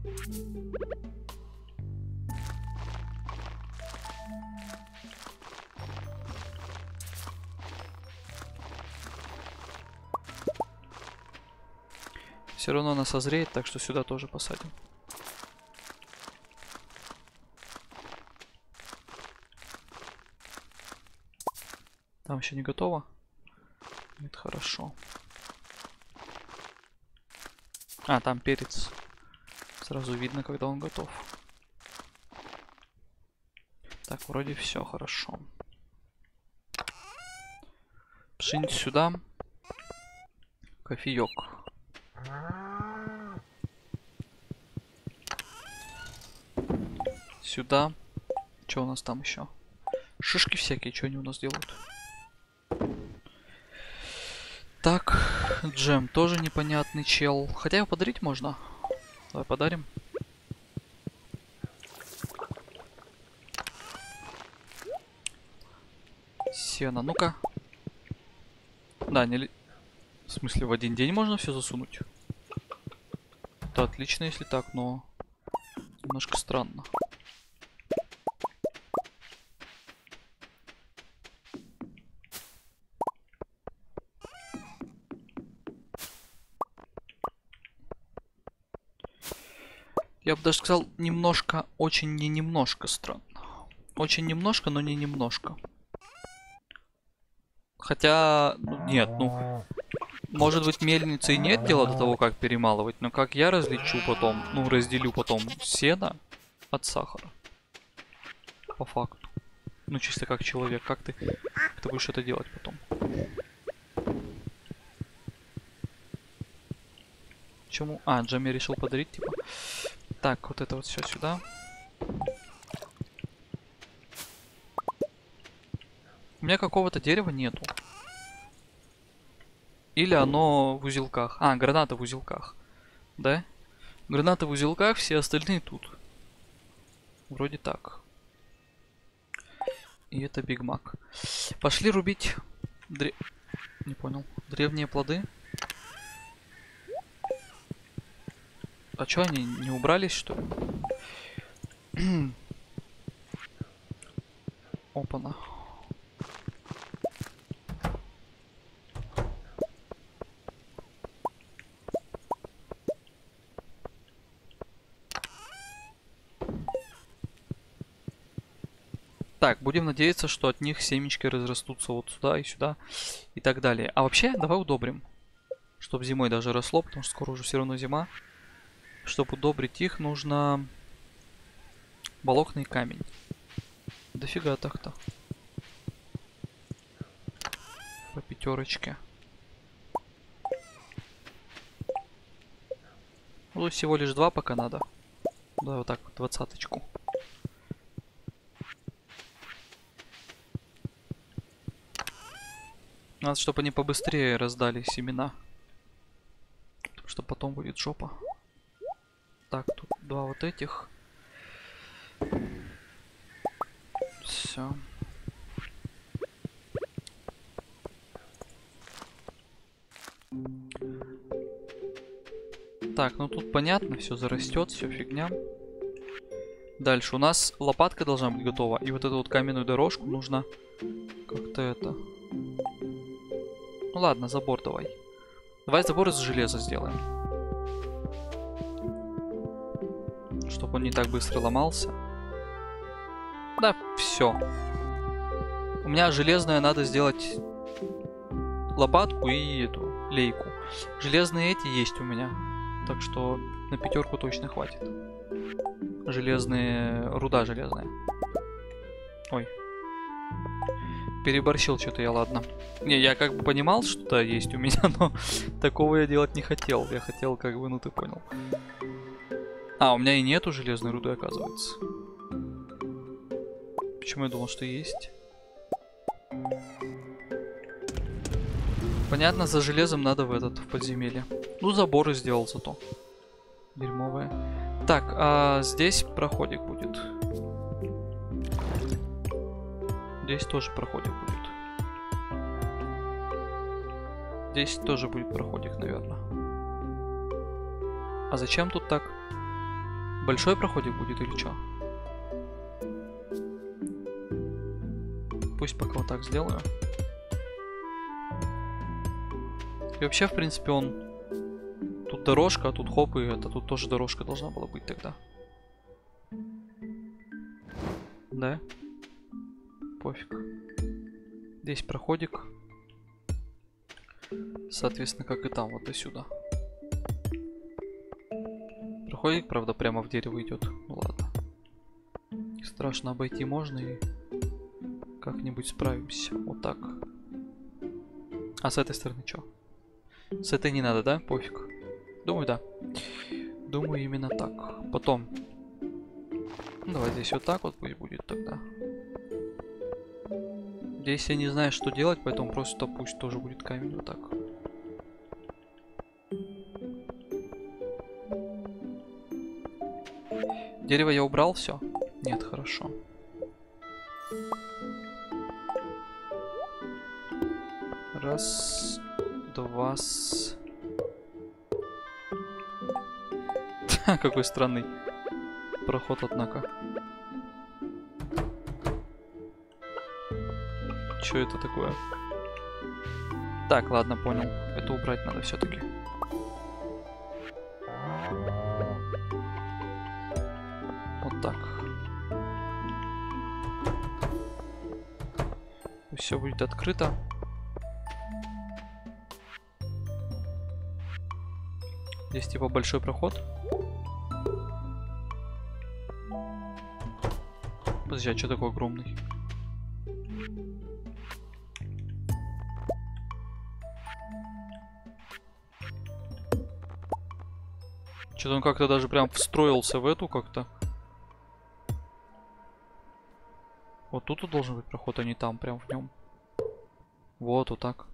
Все равно она созреет, так что сюда тоже посадим. Там еще не готово? Это хорошо. А, там перец. Сразу видно, когда он готов. Так, вроде все хорошо. Пшеницу сюда. Кофеек. Сюда. Что у нас там еще? Шишки всякие, что они у нас делают? Так, джем тоже непонятный чел. Хотя его подарить можно. Давай подарим. Сено, ну-ка. Да, не... В смысле, в один день можно все засунуть? Это отлично, если так, но... Немножко странно. Я бы даже сказал, немножко, очень не немножко странно. Очень немножко, но не немножко. Хотя, ну, нет, ну... Может быть, мельницы и нет дела до того, как перемалывать, но как я различу потом, ну, разделю потом сено от сахара. По факту. Ну, чисто как человек, как ты будешь это делать потом? Чему? А, Джами решил подарить, типа. Так, вот это вот все сюда. У меня какого-то дерева нету. Или оно в узелках. А, граната в узелках. Да? Граната в узелках, все остальные тут. Вроде так. И это Биг Мак. Пошли рубить... Не понял. Древние плоды. А чё, они не убрались, что ли? Опа-на. Так, будем надеяться, что от них семечки разрастутся вот сюда и сюда и так далее. А вообще, давай удобрим. Чтобы зимой даже росло, потому что скоро уже все равно зима. Чтобы удобрить их, нужно волокна и камень. Дофига так-то. По пятерочке. Ну, всего лишь 2 пока надо. Да, вот так вот, 20-очку. Надо, чтобы они побыстрее раздали семена. Потому что потом будет жопа. Так, тут 2 вот этих. Все. Так, ну тут понятно, все зарастет, все фигня. Дальше у нас лопатка должна быть готова. И вот эту вот каменную дорожку нужно как-то это... Ну ладно, забор давай. Давай забор из железа сделаем. Чтобы он не так быстро ломался. Да, все. У меня железная надо сделать лопатку и эту лейку. Железные эти есть у меня. Так что на 5 точно хватит. Железные... Руда железная. Ой. Переборщил что-то я, ладно. Не, я как бы понимал, что да, есть у меня, но такого я делать не хотел. Я хотел как бы, ну ты понял. А, у меня и нету железной руды, оказывается. Почему я думал, что есть? Понятно, за железом надо в подземелье. Ну, заборы сделал зато. Дерьмовое. Так, а здесь проходик будет. Здесь тоже проходик будет. Здесь тоже будет проходик, наверное. А зачем тут так? Большой проходик будет или что? Пусть пока вот так сделаю. И вообще, в принципе, он... Тут дорожка, а тут хоп, и это тут тоже дорожка должна была быть тогда. Да? Пофиг. Здесь проходик. Соответственно, как и там, вот до сюда. Проходик, правда, прямо в дерево идет. Ну ладно. Страшно обойти можно и как-нибудь справимся. Вот так. А с этой стороны что? С этой не надо, да? Пофиг. Думаю, да. Думаю, именно так. Потом. Ну, давай здесь вот так вот пусть будет тогда. Здесь я не знаю, что делать, поэтому просто пусть тоже будет камень вот так. Дерево я убрал, все? Нет, хорошо. Раз, два, Какой странный проход, однако. Что это такое? Так, ладно, понял. Это убрать надо все-таки. Вот так. Все будет открыто. Здесь типа большой проход. Подожди, а что такой огромный? Что-то он как-то даже прям встроился в эту как-то. Вот тут должен быть проход, а не там, прям в нем. Вот так.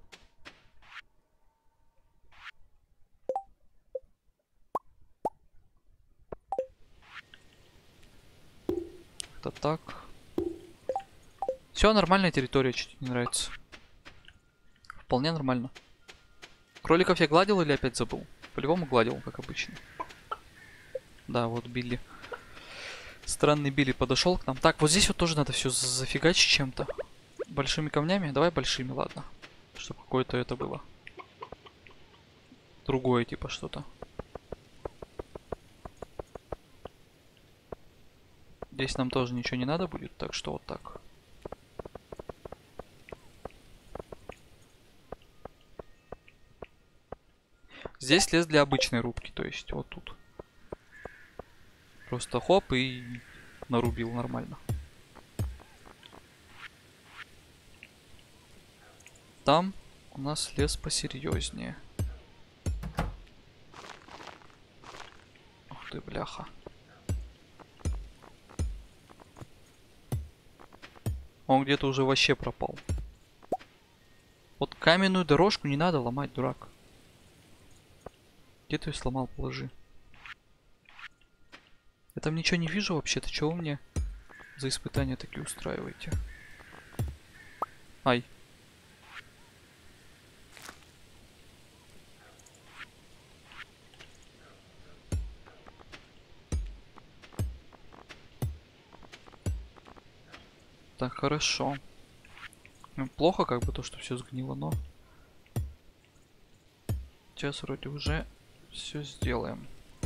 Это так. Все, нормальная территория, чуть не нравится. Вполне нормально. Кроликов я гладил или опять забыл? По-любому гладил, как обычно. Да, вот Билли. Странный Билли подошел к нам. Так, вот здесь вот тоже надо все зафигачить чем-то. Большими камнями? Давай большими, ладно. Чтобы какое-то это было. Другое типа что-то. Здесь нам тоже ничего не надо будет, так что вот так. Здесь лес для обычной рубки, то есть вот тут. Просто хоп и нарубил нормально. Там у нас лес посерьезнее. Ух ты, бляха. Он где-то уже вообще пропал. Вот каменную дорожку не надо ломать, дурак. Где ты ее сломал, положи. Я там ничего не вижу вообще-то. Чего вы мне за испытания такие устраиваете? Ай. Так, хорошо. Ну, плохо как бы то, что все сгнило, но... Сейчас вроде уже все сделаем.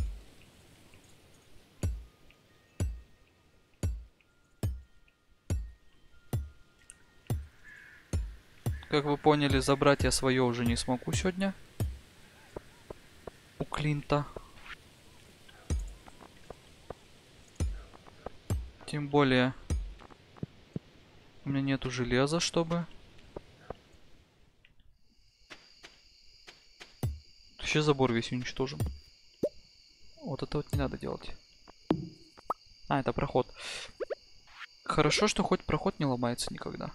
Как вы поняли, забрать я свое уже не смогу сегодня. У Клинта. Тем более, у меня нету железа, чтобы... Вообще забор весь уничтожим. Вот это вот не надо делать. А, это проход. Хорошо, что хоть проход не ломается никогда.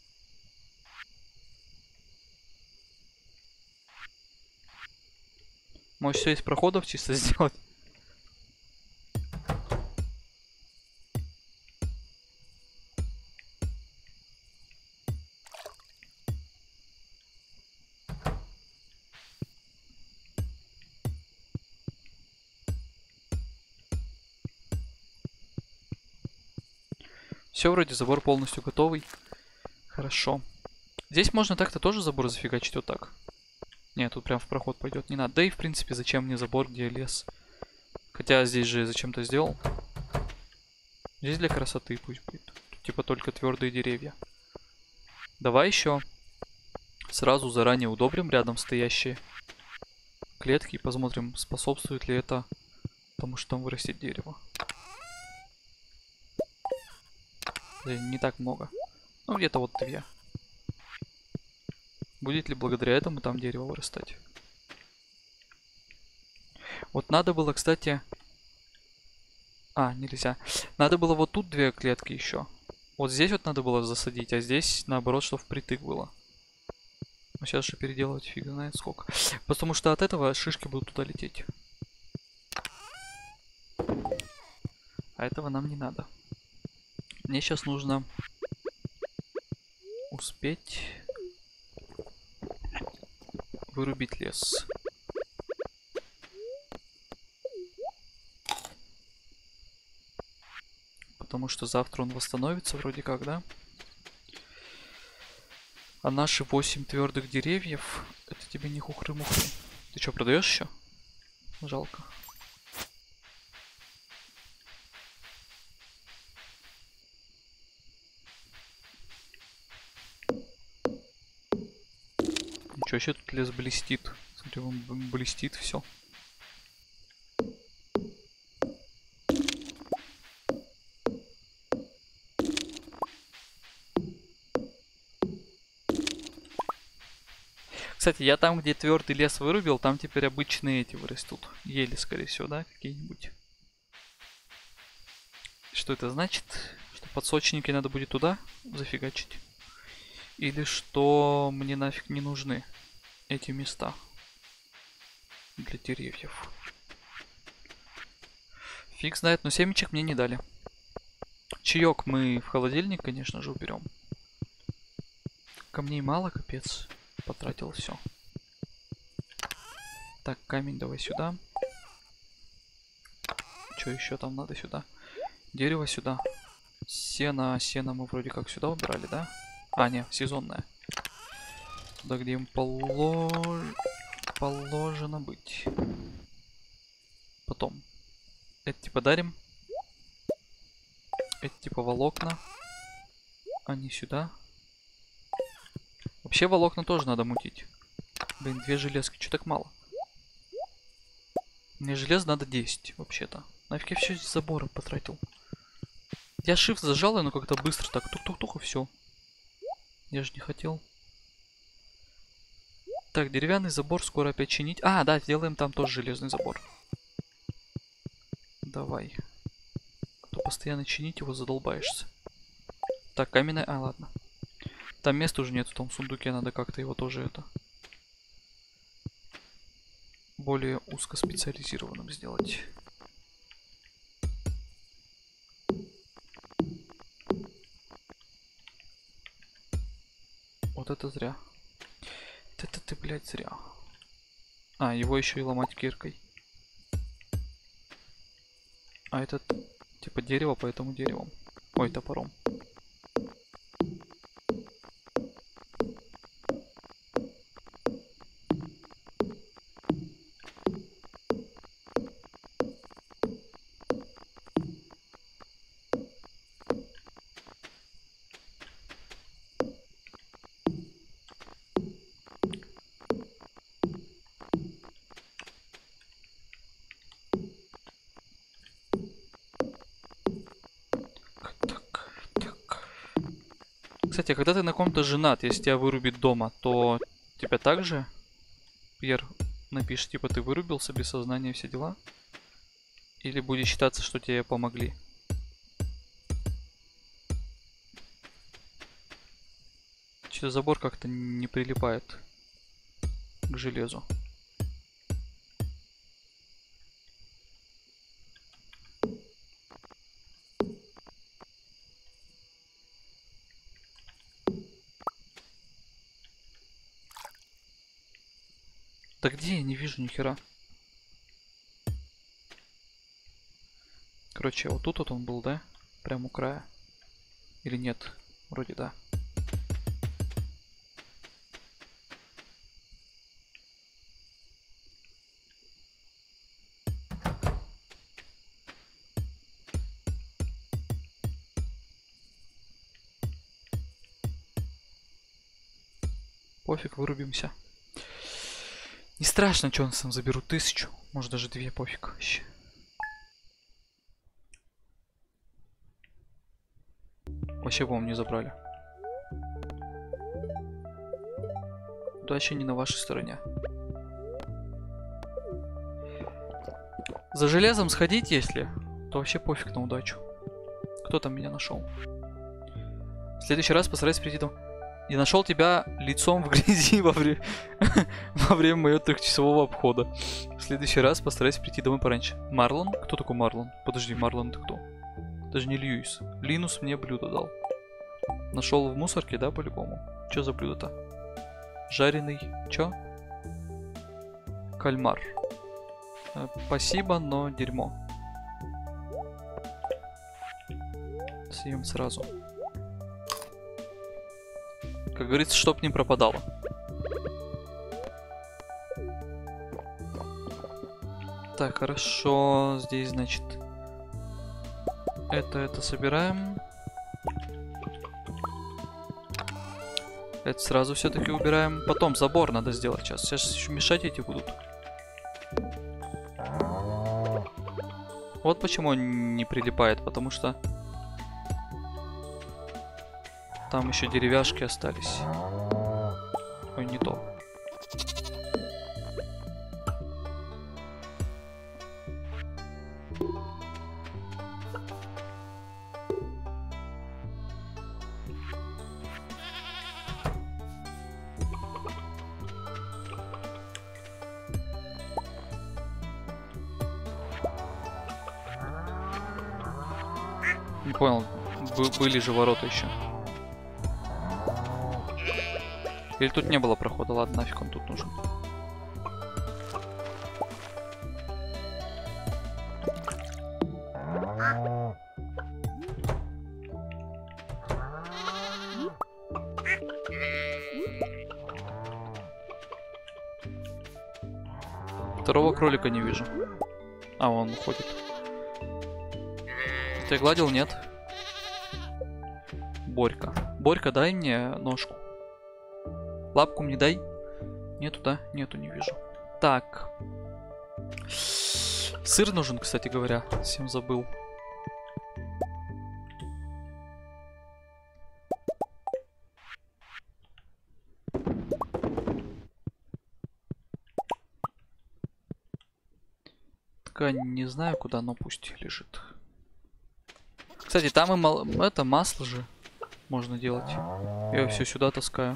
Может, все из проходов чисто сделать? Все, вроде забор полностью готовый. Хорошо. Здесь можно так-то тоже забор зафигачить вот так. Нет, тут прям в проход пойдет. Не надо. Да и в принципе, зачем мне забор, где лес? Хотя здесь же зачем-то сделал. Здесь для красоты пусть будет. Тут типа только твердые деревья. Давай еще сразу заранее удобрим рядом стоящие клетки и посмотрим, способствует ли это тому, что там вырастет дерево. Да, не так много. Ну, где-то вот 2. Будет ли благодаря этому там дерево вырастать? Вот надо было, кстати... А, нельзя. Надо было вот тут 2 клетки еще. Вот здесь вот надо было засадить, а здесь наоборот, что впритык было. Но сейчас же переделывать фиг знает сколько. Потому что от этого шишки будут туда лететь. А этого нам не надо. Мне сейчас нужно успеть вырубить лес. Потому что завтра он восстановится вроде как, да? А наши 8 твердых деревьев, это тебе не хухры-мухры. Ты что, продаешь еще? Жалко. Ничего еще тут лес блестит. Смотри, он блестит все. Кстати, я там, где твердый лес вырубил, там теперь обычные эти вырастут. Ели, скорее всего, да, какие-нибудь. Что это значит? Что подсочники надо будет туда зафигачить? Или что мне нафиг не нужны эти места для деревьев? Фиг знает, но семечек мне не дали. Чаек мы в холодильник, конечно же, уберем. Камней мало, капец. Потратил все. Так, камень давай сюда. Что еще там надо сюда? Дерево сюда. Сено мы вроде как сюда убирали, да? А, не, сезонное. Туда, где им положено быть. Потом. Это типа дарим. Это типа волокна. Они сюда. Вообще волокна тоже надо мутить. Блин, 2 железки, что так мало? Мне желез надо 10 вообще-то. Нафиг я все из забора потратил. Я shift зажал, но как-то быстро так. Тук-тук-тук и все. Я же не хотел. Так, деревянный забор скоро опять чинить. А, да, сделаем там тоже железный забор. Давай. А то постоянно чинить его задолбаешься. Так, каменная... А, ладно. Там места уже нет в том сундуке, надо как-то его тоже это... более узкоспециализированным сделать. Вот это зря. Это ты, блядь, зря. А, его еще и ломать киркой. А этот, типа, дерево, поэтому деревом. Ой, топором. Кстати, когда ты на ком-то женат, если тебя вырубит дома, то тебя также Пьер напишет, типа ты вырубился без сознания, все дела? Или будет считаться, что тебе помогли? Что-то забор как-то не прилипает к железу. Да где? Я не вижу ни хера. Короче, вот тут вот он был, да? Прямо у края. Или нет? Вроде да. Пофиг, вырубимся. Не страшно, что он сам заберут 1000. Может даже 2, пофиг вообще. Вообще, по-моему, не забрали. Удача не на вашей стороне. За железом сходить, если, то вообще пофиг на удачу. Кто там меня нашел? В следующий раз постарайся прийти домой. Я нашел тебя лицом в грязи во время моего 3-часового обхода. В следующий раз постарайся прийти домой пораньше. Марлон? Кто такой Марлон? Подожди, Марлон это кто? Даже не Льюис. Линус мне блюдо дал. Нашел в мусорке, да, по-любому? Что за блюдо-то? Жареный... Чё? Кальмар. Спасибо, но дерьмо. Съем сразу. Как говорится, чтоб не пропадало. Так, хорошо. Здесь, значит, это собираем. Это сразу все-таки убираем. Потом забор надо сделать сейчас. Сейчас еще мешать эти будут. Вот почему он не прилипает, потому что там еще деревяшки остались. Ой, не то. Не понял, были же ворота еще. Или тут не было прохода? Ладно, нафиг он тут нужен. Второго кролика не вижу. А, он уходит. Ты гладил? Нет. Борька. Борька, дай мне ножку. Лапку мне дай. Нету, да? Нету, не вижу. Так. Сыр нужен, кстати говоря. Совсем забыл. Ткань не знаю, куда, но пусть лежит. Кстати, там и это масло же можно делать. Я все сюда таскаю.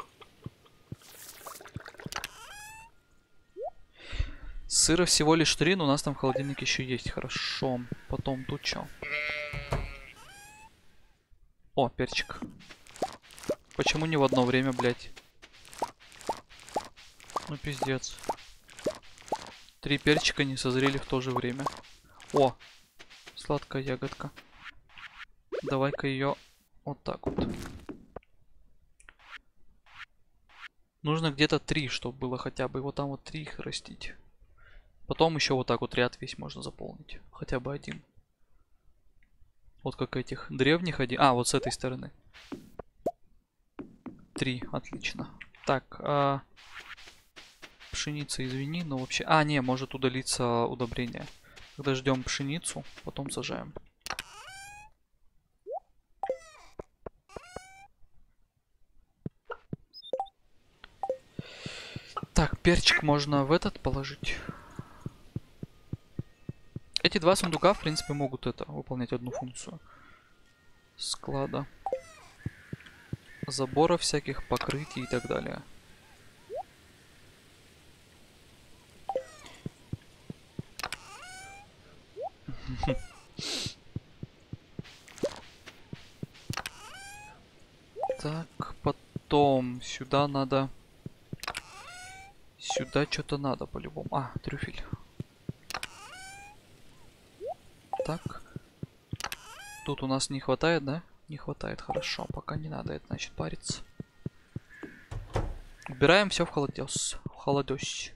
Сыра всего лишь 3, но у нас там в холодильнике еще есть. Хорошо. Потом тут что? О, перчик. Почему не в одно время, блядь? Ну, пиздец. 3 перчика не созрели в то же время. О, сладкая ягодка. Давай-ка ее вот так вот. Нужно где-то 3, чтобы было хотя бы. Вот там вот 3 их растить. Потом еще вот так вот ряд весь можно заполнить. Хотя бы 1. Вот как этих древних 1. А, вот с этой стороны. 3, отлично. Так, пшеница, извини, но вообще... А, не, может удалиться удобрение. Тогда ждем пшеницу, потом сажаем. Так, перчик можно в этот положить. Эти два сундука, в принципе, могут это выполнять одну функцию. Склада. Заборов всяких, покрытий и так далее. Так, потом сюда надо... Сюда что-то надо по-любому. А, трюфель. Так. Тут у нас не хватает, да? Не хватает, хорошо. Пока не надо, это значит париться. Убираем все в холодёс. В холодёс.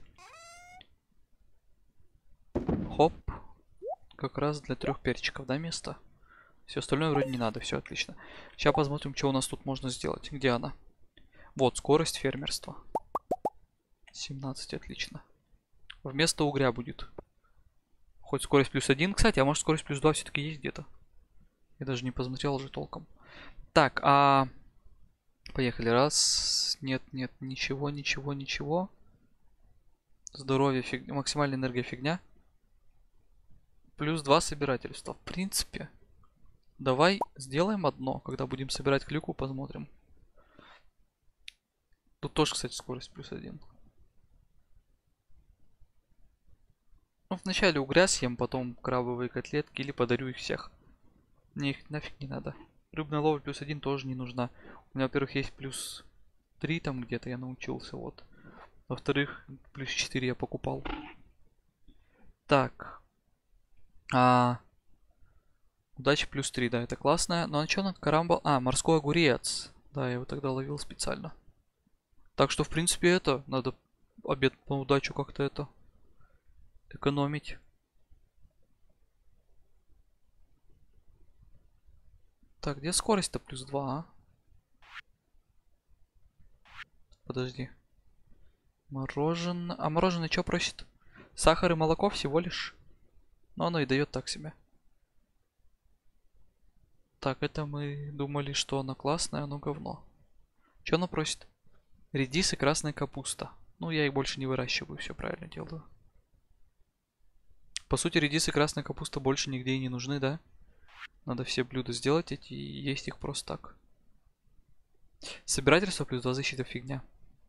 Хоп. Как раз для 3 перчиков, да, место? Все остальное вроде не надо, все отлично. Сейчас посмотрим, что у нас тут можно сделать. Где она? Вот, скорость фермерства. 17, отлично. Вместо угря будет. Хоть скорость +1, кстати, а может скорость +2 все-таки есть где-то. Я даже не посмотрел уже толком. Так, поехали. Раз. Нет, нет, ничего, ничего, ничего. Здоровье фигня. Максимальная энергия фигня. +2 собирательства. В принципе, давай сделаем одно. Когда будем собирать клюкву, посмотрим. Тут тоже, кстати, скорость +1. Ну, вначале угря съем, потом крабовые котлетки или подарю их всех. Мне их нафиг не надо. Рыбная ловля +1 тоже не нужна. У меня, во-первых, есть +3 там где-то я научился, вот. Во-вторых, +4 я покупал. Так. Удача +3, да, это классная. Ну а что на карамбал? А, морской огурец. Да, я его тогда ловил специально. Так что, в принципе, это надо обед на удачу как-то это экономить. Так, где скорость-то +2, а? Подожди. Мороженое. А мороженое что просит? Сахар и молоко всего лишь. Но оно и дает так себе. Так, это мы думали, что оно классное, оно говно. Что оно просит? Редис и красная капуста. Ну, я их больше не выращиваю, все правильно делаю. По сути, редис и красная капуста больше нигде и не нужны, да? Надо все блюда сделать эти и есть их просто так. Собирательство +2 защита фигня.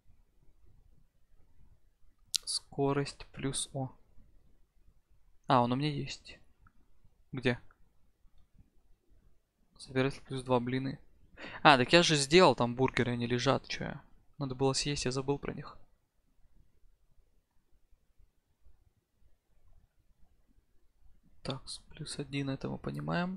Скорость +О. А, он у меня есть. Где? Собирательство +2 блины. А, так я же сделал, там бургеры, они лежат, что я. Надо было съесть, я забыл про них. Так, +1 это мы понимаем.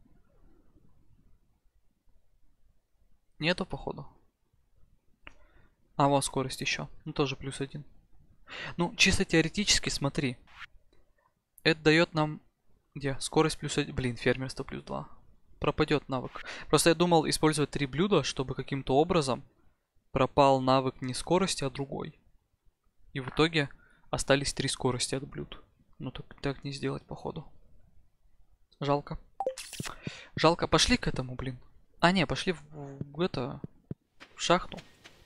Нету, походу. А, вот скорость еще. Ну, тоже +1. Ну, чисто теоретически, смотри. Это дает нам... Где? Скорость +1. Блин, фермерство +2. Пропадет навык. Просто я думал использовать 3 блюда, чтобы каким-то образом пропал навык не скорости, а другой. И в итоге остались 3 скорости от блюд. Ну, так не сделать, походу. Жалко. Жалко. Пошли к этому, блин. А, не, пошли в шахту.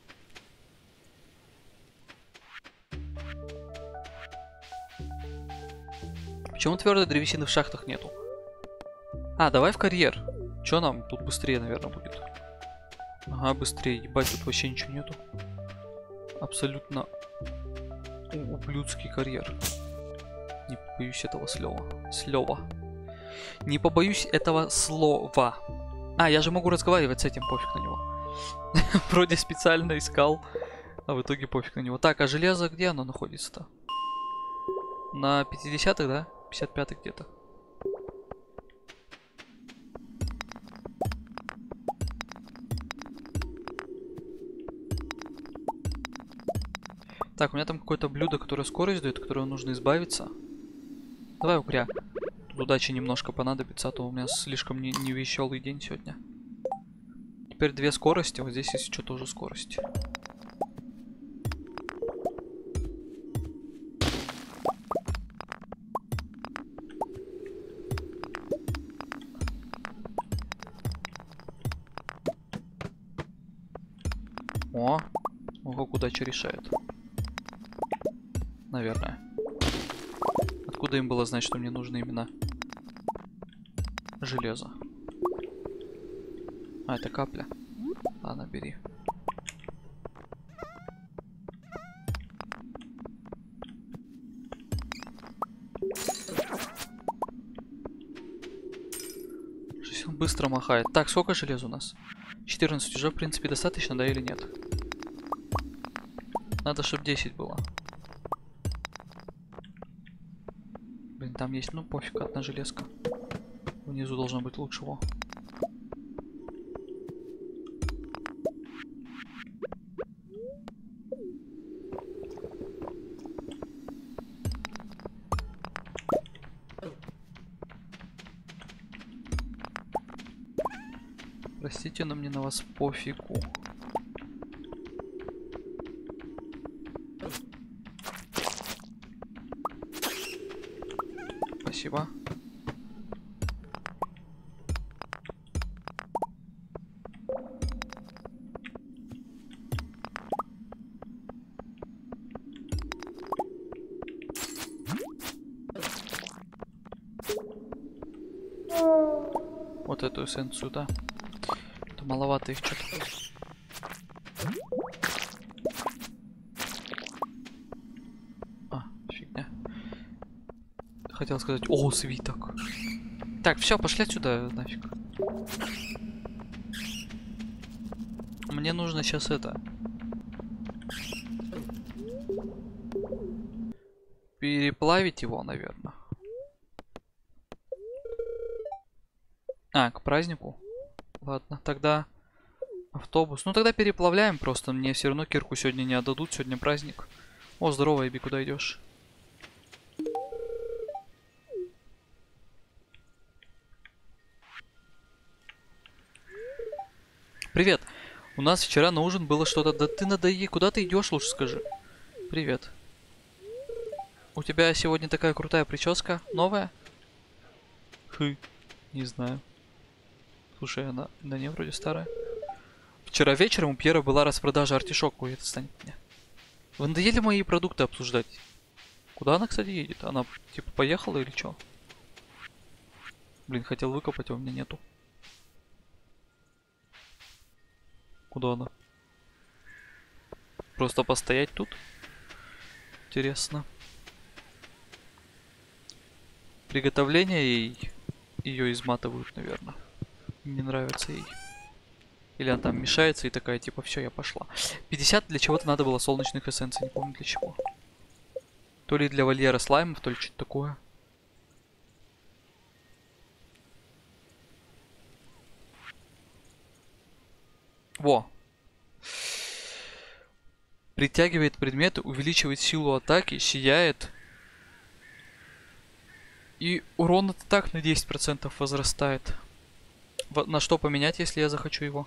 Почему твердой древесины в шахтах нету? А, давай в карьер. Чё нам? Тут быстрее, наверное, будет. Ага, быстрее. Ебать, тут вообще ничего нету. Абсолютно ублюдский карьер. Не побоюсь этого слова. Не побоюсь этого слова. А, я же могу разговаривать с этим, пофиг на него. Вроде специально искал, а в итоге пофиг на него. Так, а железо где оно находится-то? На 50-х, да? 55-х где-то. Так, у меня там какое-то блюдо, которое скорость дает, от которого нужно избавиться. Давай укря. Тут удачи немножко понадобится, а то у меня слишком невеселый день сегодня. Теперь 2 скорости, вот здесь есть что-то уже скорость. О, как удача решает. наверное. Откуда им было знать, что мне нужно именно железо? А, это капля. Ладно, бери. Жизнь он быстро махает. Так, сколько железа у нас? 14. Уже, в принципе, достаточно, да или нет? Надо, чтобы 10 было. Блин, там есть, ну пофиг, одна железка. Внизу должно быть лучше. Во. Простите, но мне на вас пофигу. Спасибо. Вот эту эссенцию, да. Это маловато их что-то. А, фигня. Хотел сказать, о, свиток. Так, все, пошли отсюда нафиг. Мне нужно сейчас это. Переплавить его, наверное. А, к празднику? Ладно, тогда автобус. Ну тогда переплавляем просто. Мне все равно кирку сегодня не отдадут. Сегодня праздник. О, здорово, Эбби, куда идешь? Привет. У нас вчера на ужин было что-то. Да ты надои. Куда ты идешь, лучше скажи. Привет. У тебя сегодня такая крутая прическа. Новая? Хы. Не знаю. Слушай, она на ней вроде старая. Вчера вечером у Пьера была распродажа артишок. Ой, это станет мне. Вы надоели мои продукты обсуждать? Куда она, кстати, едет? Она, типа, поехала или что? Блин, хотел выкопать, а у меня нету. Куда она? Просто постоять тут? Интересно. Приготовление ее изматывают, наверное. Не нравится ей. Или она там мешается и такая, типа, все, я пошла. 50 для чего-то надо было солнечных эссенций, не помню для чего. То ли для вольера слаймов, то ли что-то такое. Во. Притягивает предметы, увеличивает силу атаки, сияет. И урон от атак на 10% возрастает. На что поменять, если я захочу его?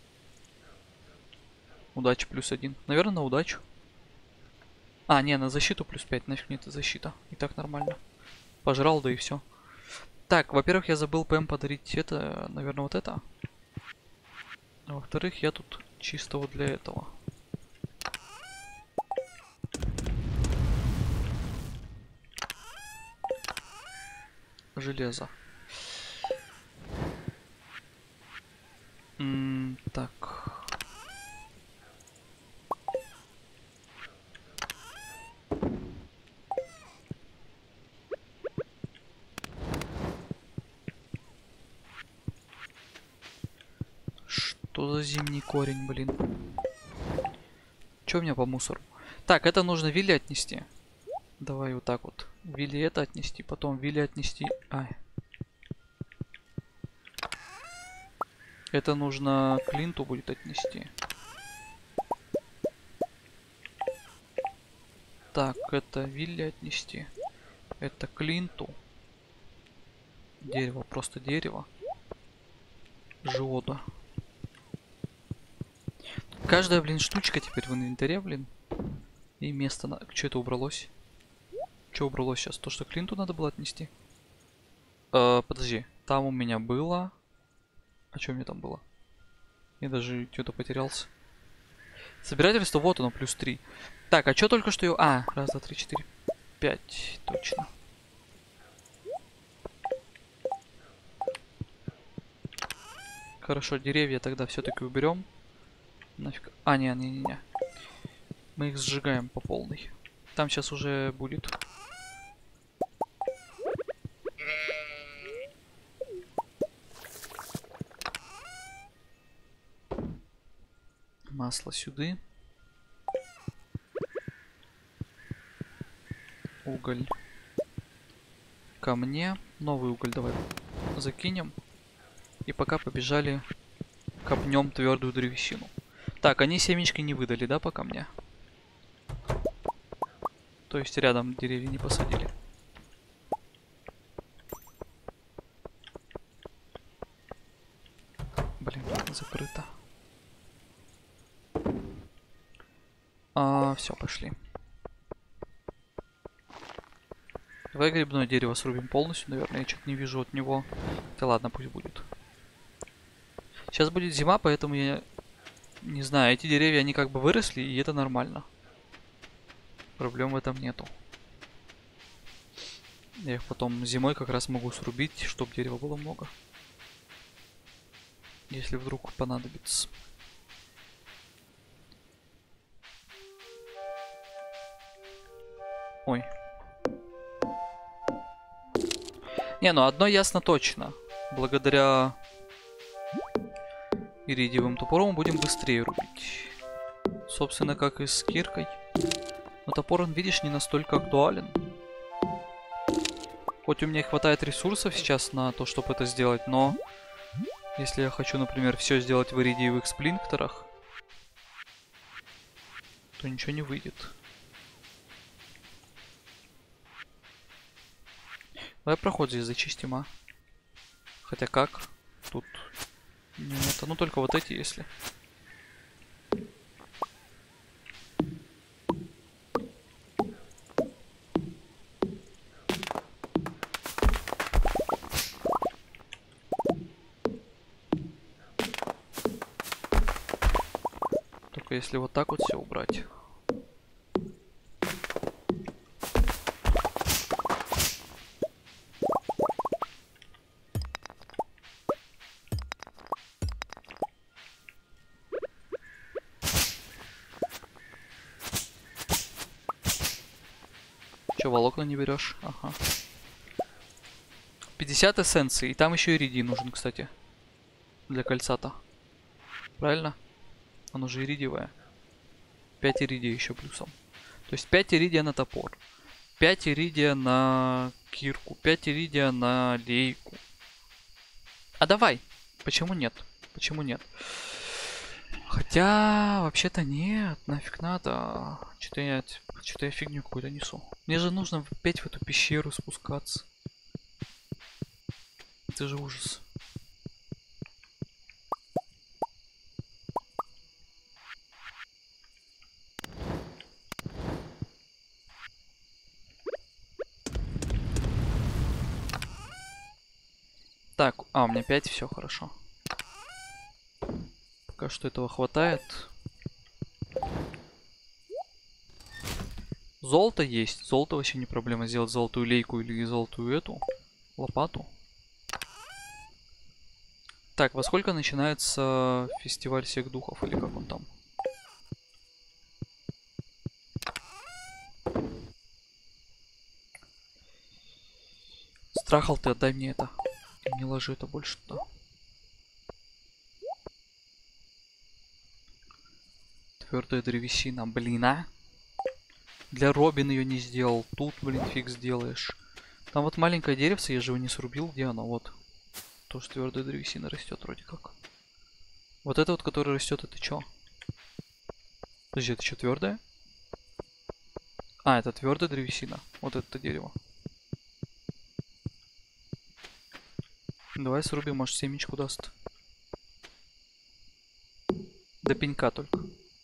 Удача +1. Наверное, на удачу. А, не, на защиту +5. Нафиг мне эта защита. И так нормально. Пожрал, да и все. Так, во-первых, я забыл ПМ подарить это, наверное, вот это. А во-вторых, я тут чисто вот для этого. Железо. Так. Что за зимний корень, блин? Че у меня по мусору? Так, это нужно Вилли отнести. Давай вот так вот. Вилли это отнести, потом Вилли отнести. Ай. Это нужно Клинту будет отнести. Так, это Вилли отнести. Это Клинту. Дерево, просто дерево. Жиода. Каждая, блин, штучка теперь в инвентаре, блин. И место на... Что это убралось? Что убралось сейчас? То, что Клинту надо было отнести? Подожди. Там у меня было... А что у меня там было? Я даже что-то потерялся. Собирательство, вот оно, +3. Так, а что только что ее... А, раз, два, три, четыре, пять, точно. Хорошо, деревья тогда все-таки уберем. Нафиг. А, не. Мы их сжигаем по полной. Там сейчас уже будет. Масло сюда. Уголь ко мне. Новый уголь давай закинем. И пока побежали, копнем твердую древесину. Так, они семечки не выдали, да, пока мне? То есть рядом деревья не посадили. Блин, закрыто. Все, пошли. Давай грибное дерево срубим полностью, наверное. Я что-то не вижу от него. Да ладно, пусть будет. Сейчас будет зима, поэтому я не знаю. Эти деревья, они как бы выросли, и это нормально. Проблем в этом нету. Я их потом зимой как раз могу срубить, чтобы дерева было много. Если вдруг понадобится. Ой. Не, ну одно ясно точно. Благодаря иридиевым топором будем быстрее рубить. Собственно, как и с киркой. Но топор, он, видишь, не настолько актуален. Хоть у меня хватает ресурсов сейчас на то, чтобы это сделать, но если я хочу, например, все сделать в иридиевых сплинктерах, то ничего не выйдет. Давай проход здесь зачистим, а. Хотя как? Тут нет, ну только вот эти, если. Только если вот так вот все убрать. Че, волокна не берешь? Ага. 50 эссенций. И там еще иридий нужен, кстати. Для кольца-то. Правильно? Оно же иридиевое. 5 иридия еще плюсом. То есть 5 иридия на топор. 5 иридия на кирку. 5 иридия на лейку. А давай. Почему нет? Почему нет? Хотя, вообще-то нет. Нафиг надо. Что-то я фигню какую-то несу. Мне же нужно опять в эту пещеру спускаться. Это же ужас. Так, у меня 5, все хорошо. Пока что этого хватает. Золото есть. Золото вообще не проблема сделать золотую лейку или золотую эту лопату. Так, во сколько начинается фестиваль всех духов или как он там? Страхал ты, отдай мне это. Не ложи это больше туда. Твердая древесина, блин, а? Для Робин ее не сделал. Тут, блин, фиг сделаешь. Там вот маленькое деревце, я же его не срубил. Где оно? Вот. Тоже твердая древесина растет вроде как. Вот это вот, которое растет, это что? Подожди, это что, твердое? А, это твердая древесина. Вот это дерево. Давай срубим, может, семечку даст. До пенька только.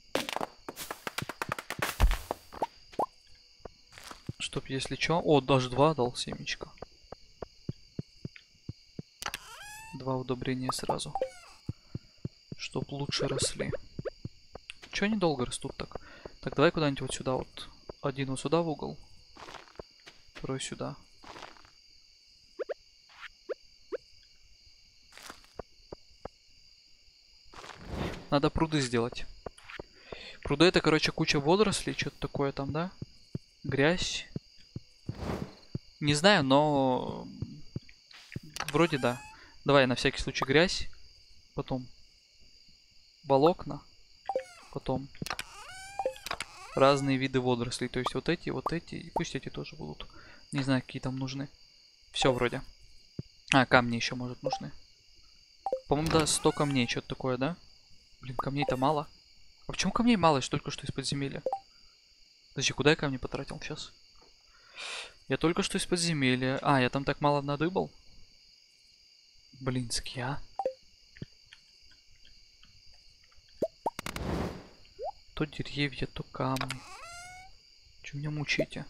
Чтоб если что. О, даже 2 дал семечко. 2 удобрения сразу. Чтоб лучше росли. Чё они долго растут так? Так, давай куда-нибудь вот сюда вот. Один вот сюда в угол. Второй сюда. Надо пруды сделать. Пруды это, короче, куча водорослей, что-то такое там, да? Грязь. Не знаю, но вроде да. Давай на всякий случай грязь. Потом волокна. Потом разные виды водорослей. То есть вот эти, и пусть эти тоже будут. Не знаю, какие там нужны. Все вроде. А, камни еще, может, нужны. По-моему, да, 100 камней, что-то такое, да? Блин, камней-то мало. А почему камней мало? Я ж только что из подземелья. Подожди, куда я камни потратил сейчас? Я только что из подземелья. А, я там так мало надыбал? Блинский, а? То деревья, то камни. Чё меня мучите?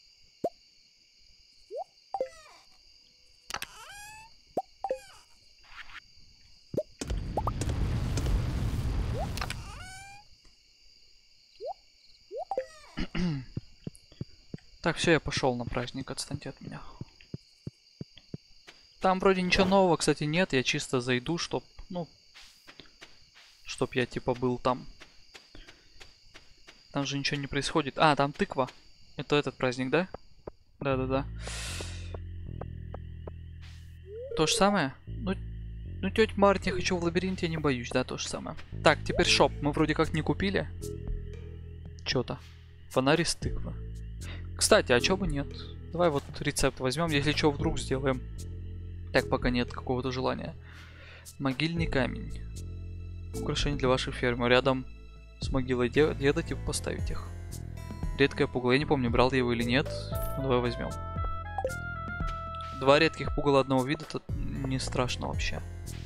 Так, все, я пошел на праздник, отстаньте от меня. Там вроде ничего нового, кстати, нет. Я чисто зайду, чтоб, ну, чтоб я типа был там. Там же ничего не происходит. А, там тыква. Это этот праздник, да? Да-да-да. То же самое? Ну, тетя Март, я хочу в лабиринте, я не боюсь, да, то же самое. Так, теперь шоп. Мы вроде как не купили. Чё-то. Фонарь из тыквы. Кстати, а чё бы нет? Давай вот рецепт возьмем, если что, вдруг сделаем. Так, пока нет какого-то желания. Могильный камень. Украшение для вашей фермы. Рядом с могилой деда, типа, поставить их. Редкое пугало. Я не помню, брал я его или нет. Ну, давай возьмем. 2 редких пугала одного вида, это не страшно вообще.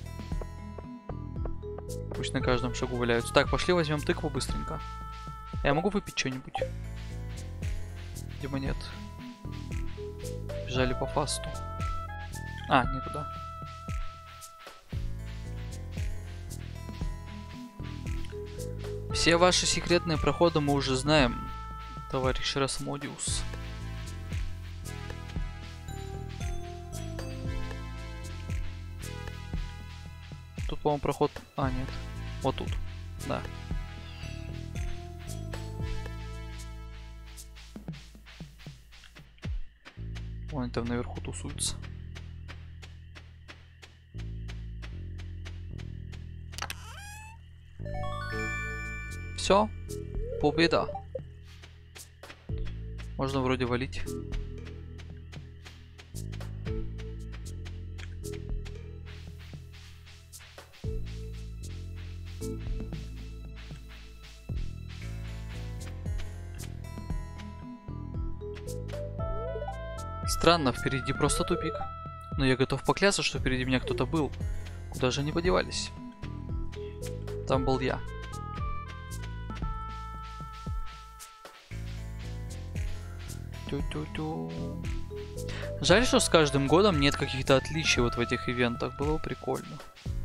Пусть на каждом шагу валяются. Так, пошли возьмем тыкву быстренько. Я могу выпить что-нибудь? Видимо, нет. Бежали по фасту. А, не туда. Все ваши секретные проходы мы уже знаем, товарищ Расмодиус. Тут, по-моему, проход... А, нет. Вот тут. Да. Вон они там наверху тусуются. Все. Победа. Можно вроде валить. Странно, впереди просто тупик. Но я готов поклясться, что впереди меня кто-то был. Куда же они подевались? Там был я. Тю-тю-тю. Жаль, что с каждым годом нет каких-то отличий вот в этих ивентах. Было бы прикольно.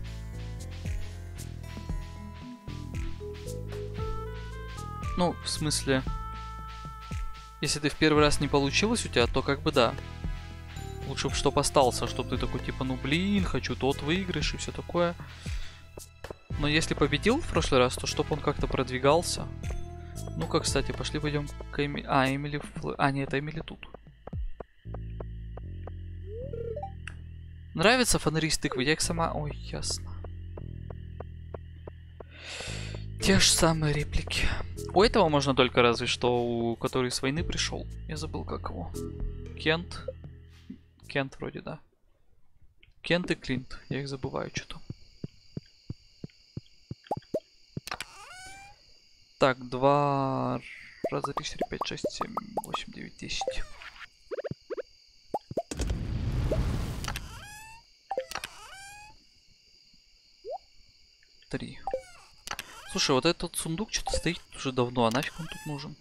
Ну, в смысле... Если ты в первый раз не получилось у тебя, то как бы да. Лучше бы чтоб остался, чтобы ты такой типа, ну блин, хочу тот выигрыш и все такое. Но если победил в прошлый раз, то чтоб он как-то продвигался. Ну-ка, кстати, пошли пойдем к Эмили. А, Эмили... А, нет, Эмили тут. Нравятся фонари из тыквы? Я их сама... Ой, ясно. Те же самые реплики. У этого можно только разве что, у который с войны пришел. Я забыл, как его. Кент. Кент вроде, да. Кент и Клинт. Я их забываю что-то. Так, 2 раза 3, 4, 5, 6, 7, 8, 9, 10. Три. Слушай, вот этот сундук что-то стоит уже давно, а нафиг он тут нужен?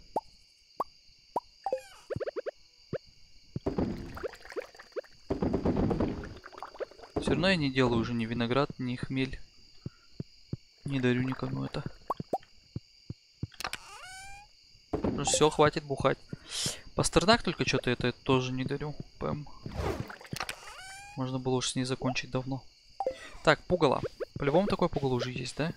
Все равно я не делаю уже ни виноград, ни хмель. Не дарю никому это. Все, хватит бухать. Пастернак только что-то это тоже не дарю. ПМ. Можно было уж с ней закончить давно. Так, пугало. По-любому такое пугало уже есть, да?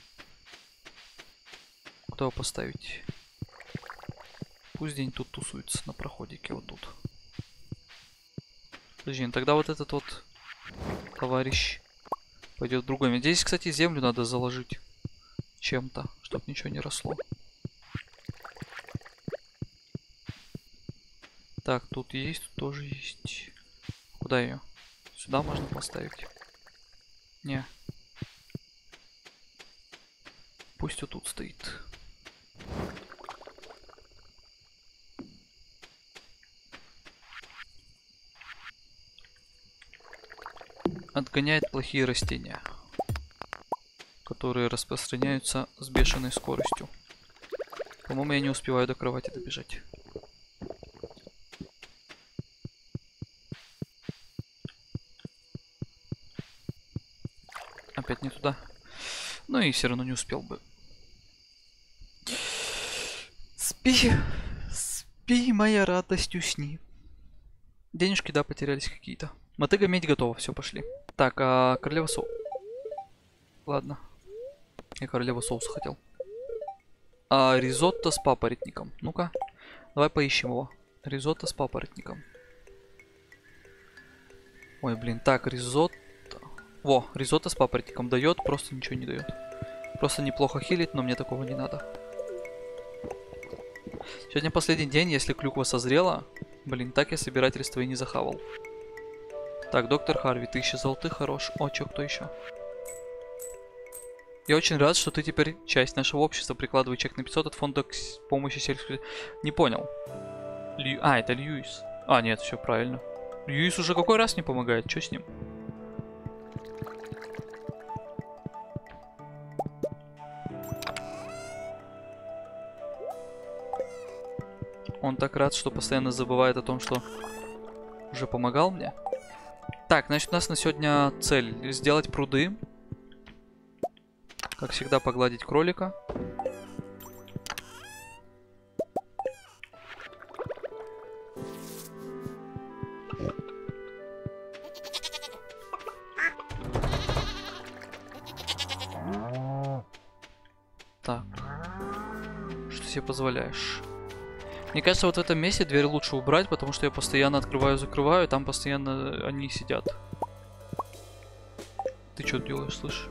Куда его поставить? Пусть день тут тусуется на проходике вот тут. Подожди, ну тогда вот этот вот товарищ пойдет в другой место. Здесь, кстати, землю надо заложить чем-то, чтобы ничего не росло. Так, тут есть, тут тоже есть. Куда ее? Сюда можно поставить? Не. Пусть вот тут стоит. Отгоняет плохие растения, которые распространяются с бешеной скоростью. По-моему, я не успеваю до кровати добежать. Опять не туда. Ну и все равно не успел бы. Спи, спи, моя радость, усни. Денежки, да, потерялись какие-то. Мотыга медь готова, все, пошли. Так, а королева соус. Ладно. Я королева соуса хотел. А ризотто с папоротником. Ну-ка, давай поищем его. Ризотто с папоротником. Ой, блин, так, ризотто. Во, ризотто с папоротником дает, просто ничего не дает. Просто неплохо хилит, но мне такого не надо. Сегодня последний день, если клюква созрела. Блин, так я собирательство и не захавал. Так, доктор Харви, 1000 золотых, хорош. О, чё, кто еще? Я очень рад, что ты теперь часть нашего общества. Прикладывай чек на 500 от фонда помощи сельской... Не понял. А, это Льюис. А, нет, все правильно. Льюис уже какой раз не помогает, что с ним? Он так рад, что постоянно забывает о том, что уже помогал мне. Так, значит, у нас на сегодня цель сделать пруды. Как всегда, погладить кролика. Так. Что себе позволяешь? Мне кажется, вот в этом месте дверь лучше убрать, потому что я постоянно открываю-закрываю, и там постоянно они сидят. Ты что делаешь, слышь?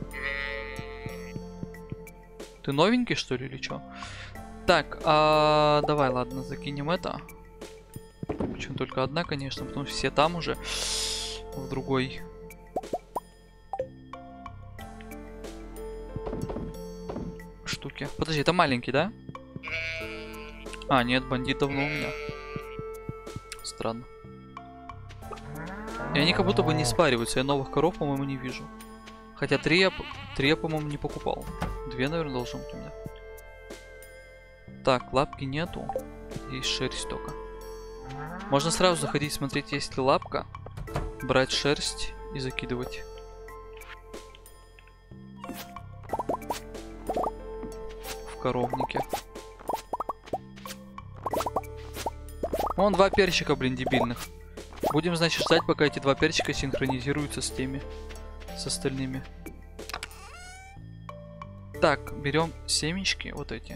Ты новенький, что ли, или что? Так, давай, ладно, закинем это. Почему только одна, конечно, потому что все там уже. В другой. Штуке. Подожди, это маленький, да? А, нет, бандит давно у меня. Странно. И они как будто бы не спариваются. Я новых коров, по-моему, не вижу. Хотя три я по-моему, не покупал. 2, наверное, должен быть у меня. Так, лапки нету. Есть шерсть только. Можно сразу заходить, смотреть, есть ли лапка. Брать шерсть и закидывать. В коровнике. Вон 2 перчика, блин, дебильных. Будем, значит, ждать, пока эти 2 перчика синхронизируются с теми. С остальными. Так, берем семечки, вот эти.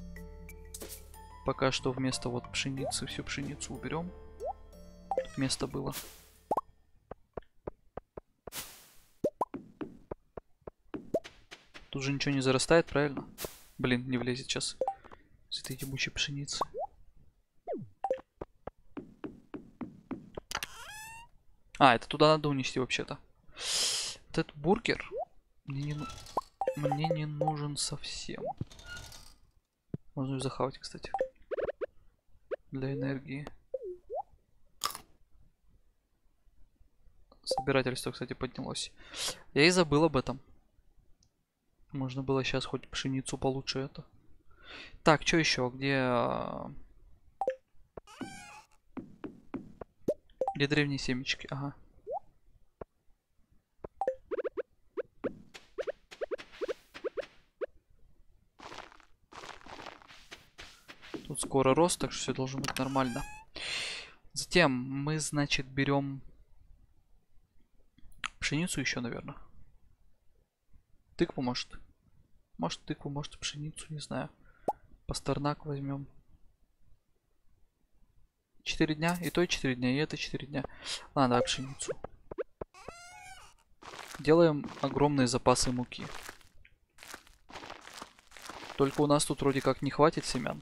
Пока что вместо вот пшеницы, всю пшеницу уберем. Тут место было. Тут же ничего не зарастает, правильно? Блин, не влезет сейчас с этой ебучей пшеницы. А, это туда надо унести вообще-то. Вот этот бургер мне не нужен совсем. Можно ее захавать, кстати. Для энергии. Собирательство, кстати, поднялось. Я и забыл об этом. Можно было сейчас хоть пшеницу получше это. Так, что еще? Где древние семечки? Ага. тут скоро рост, так что все должно быть нормально. Затем мы, значит, берем пшеницу еще, наверное. Тыкву, может. Может тыкву, может пшеницу, не знаю. Пастернак возьмем. 4 дня, и то 4 дня, и это 4 дня. Ладно, давай пшеницу. Делаем огромные запасы муки. Только у нас тут вроде как не хватит семян.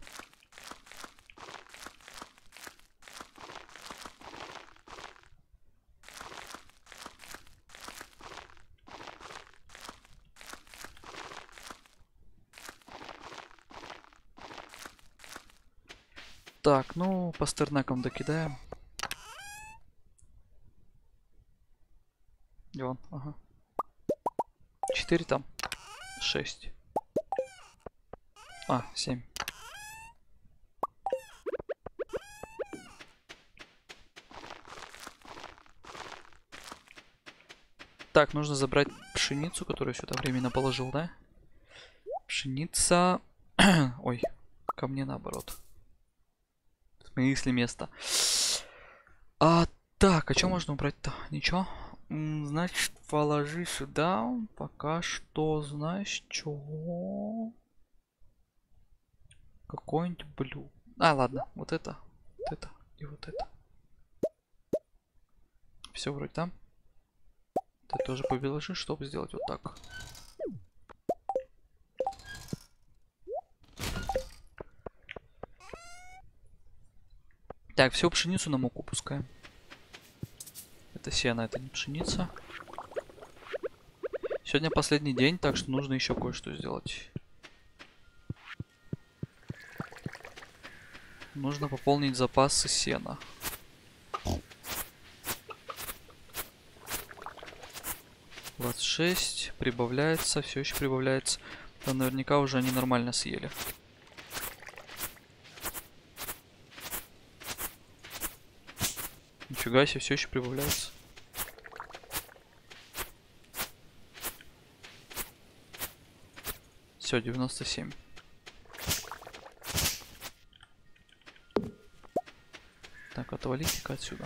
Так, ну, пастернаком докидаем. И он, ага. 4 там. 6. 7. Так, нужно забрать пшеницу, которую сюда временно положил, да? Пшеница... Ой, ко мне наоборот. В смысле место. Так, а что можно убрать-то? Ничего? Значит, положи сюда. Пока что, знаешь, чего? Какой-нибудь блю. Ладно, вот это и вот это. Все вроде там. Ты тоже положи, чтобы сделать вот так. Так, всю пшеницу на муку пускаем. Это сено, это не пшеница. Сегодня последний день, так что нужно еще кое-что сделать. Нужно пополнить запасы сена. $26 прибавляется, все еще прибавляется. Там наверняка уже они нормально съели. Нифига себе, все еще прибавляется. Все, 97. Так, отвалите-ка отсюда.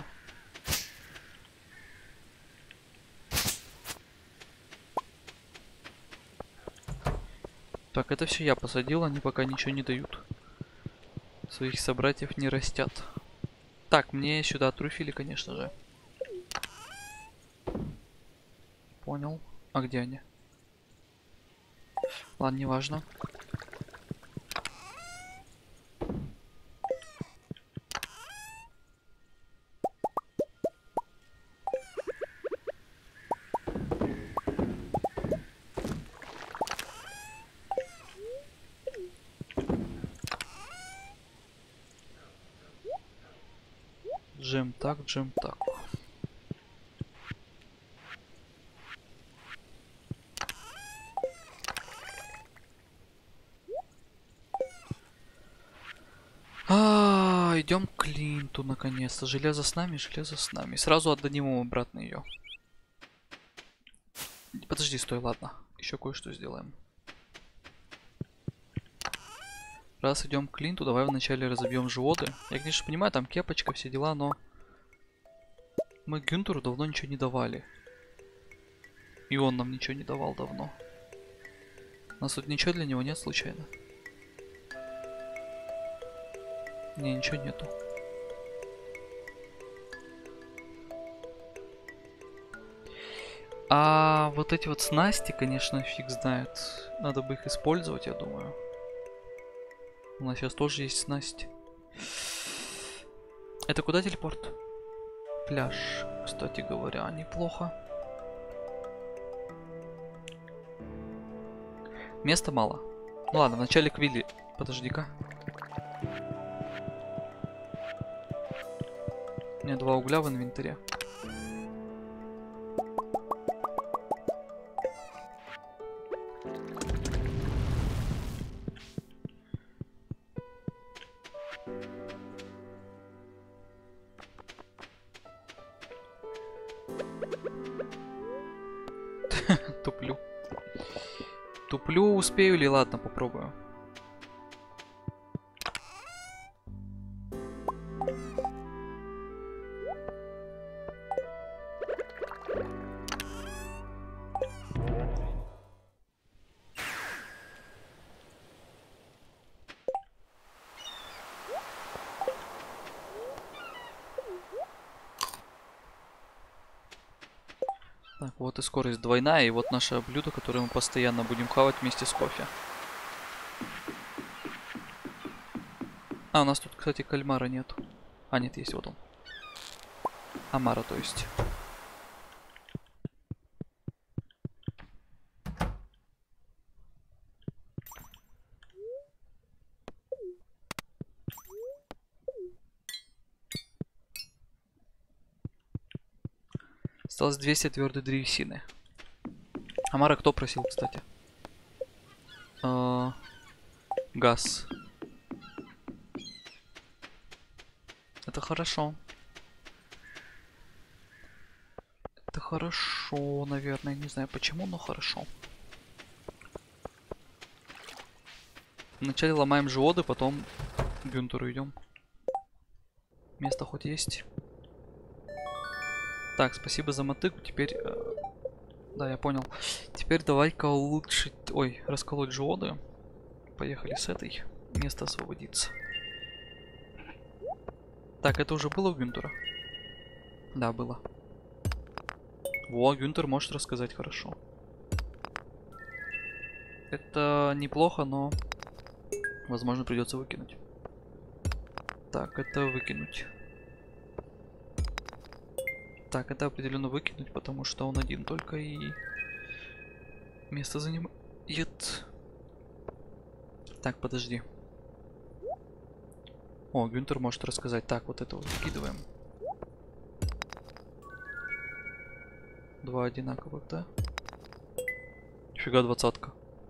Так, это все я посадил, они пока ничего не дают. Своих собратьев не растят. Так, мне сюда трюфели, конечно же. Понял. А где они? Ладно, неважно. Джем так, джем так. Идем к Клинту наконец-то. Железо с нами, железо с нами. Сразу отдадим ему обратно ее. Подожди, стой, ладно. Еще кое-что сделаем. Раз идем к Клинту, давай вначале разобьем животы. Я, конечно, понимаю, там кепочка, все дела, но мы Гюнтеру давно ничего не давали. И он нам ничего не давал давно. У нас тут ничего для него нет случайно? Не, ничего нету. А вот эти вот снасти, конечно, фиг знает. Надо бы их использовать, я думаю. У нас сейчас тоже есть снасти. Это куда телепорт? Пляж, кстати говоря, неплохо. Места мало. Ну ладно, вначале к Вилли. Подожди-ка. У меня 2 угля в инвентаре. Туплю. Туплю, успею ли? Ладно, попробую. Так, вот и скорость двойная, и вот наше блюдо, которое мы постоянно будем хавать вместе с кофе. А, у нас тут, кстати, кальмара нет. А, нет, есть, вот он. Омара, то есть. Осталось 200 твердой древесины. Омара кто просил, кстати? Газ. Это хорошо. Это хорошо, наверное. Не знаю почему, но хорошо. Вначале ломаем живоды, потом к Гюнтеру идем. Место хоть есть. Так, спасибо за мотыгу. Теперь... да, я понял. Теперь давай-ка улучшить... Ой, расколоть живоды. Поехали с этой. Место освободится. Так, это уже было у Гюнтера? Да, было. Во, Гюнтер может рассказать хорошо. Это неплохо, но... возможно, придется выкинуть. Так, это выкинуть. Так, это определенно выкинуть, потому что он один только и... место занимает. Так, подожди. О, Гюнтер может рассказать. Так, вот это вот выкидываем. Два одинаковых, да? Нифига, 20-ка.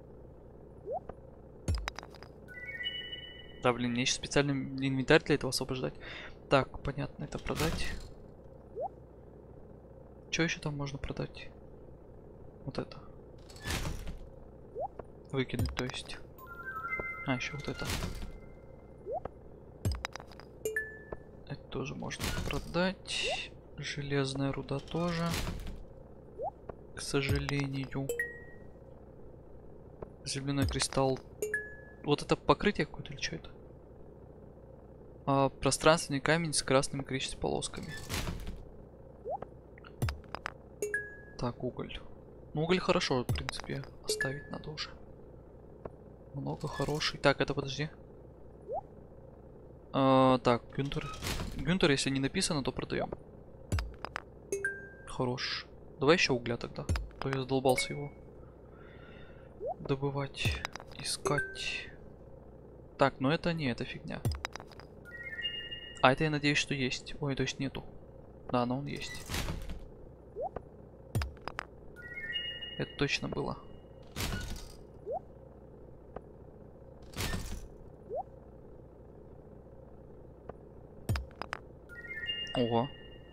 Да, блин, мне еще специальный инвентарь для этого освобождать. Так, понятно, это продать. Что еще там можно продать? Вот это. Выкинуть, то есть. А, еще вот это. Это тоже можно продать. Железная руда тоже. К сожалению. Земляной кристалл. Вот это покрытие какое-то или что это? Пространственный камень с красными количеством полосками. Так, уголь. Ну, уголь хорошо, в принципе, оставить надо уже. Много хороший. Так, это подожди. Так, Гюнтер. Гюнтер, если не написано, то продаем. Хорош. Давай еще угля тогда. А то я задолбался его добывать, искать. Так, ну это не, это фигня. А это я надеюсь, что есть. Ой, то есть нету. Да, но он есть. Это точно было. Ого.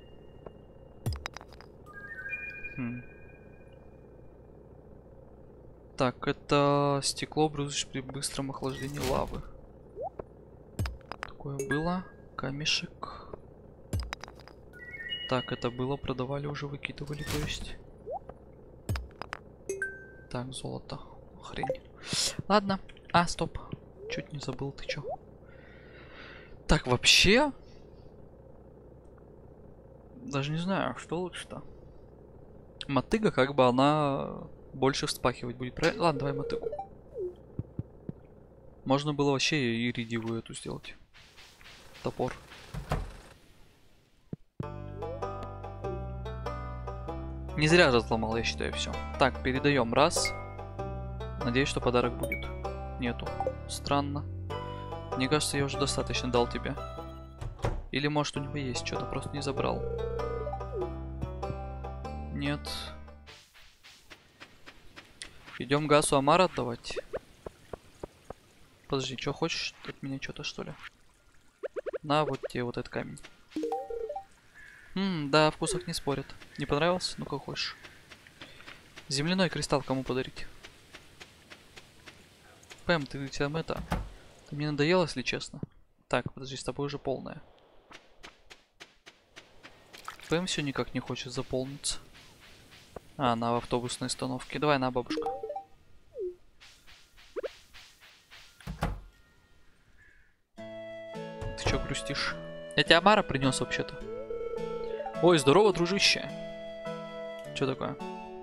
Так, это стекло брызжешь при быстром охлаждении лавы. Такое было. Камешек. Так, это было, продавали уже, выкидывали, то есть. Так, золото. Хрень. Ладно. А, стоп. Чуть не забыл, ты чё? Так, вообще... даже не знаю, что лучше-то. Мотыга, как бы она больше вспахивать будет. Правильно? Ладно, давай мотыгу. Можно было вообще и редивую эту сделать. Топор. Не зря разломал, я считаю, все. Так, передаем раз. Надеюсь, что подарок будет. Нету. Странно. Мне кажется, я уже достаточно дал тебе. Или может у него есть что-то, просто не забрал. Нет. Идем Гасу Омара отдавать. Подожди, что хочешь от меня что-то, что ли? На, вот тебе вот этот камень. Да, о вкусах не спорят. Не понравился? Ну как хочешь. Земляной кристалл кому подарить? Пэм, ты там это... Ты мне надоел, если честно. Так, подожди, с тобой уже полная. Пэм все никак не хочет заполниться. А, она в автобусной остановке. Давай, на, бабушка. Ты чё грустишь? Я тебе Омара принес вообще-то. Ой, здорово, дружище. Что такое?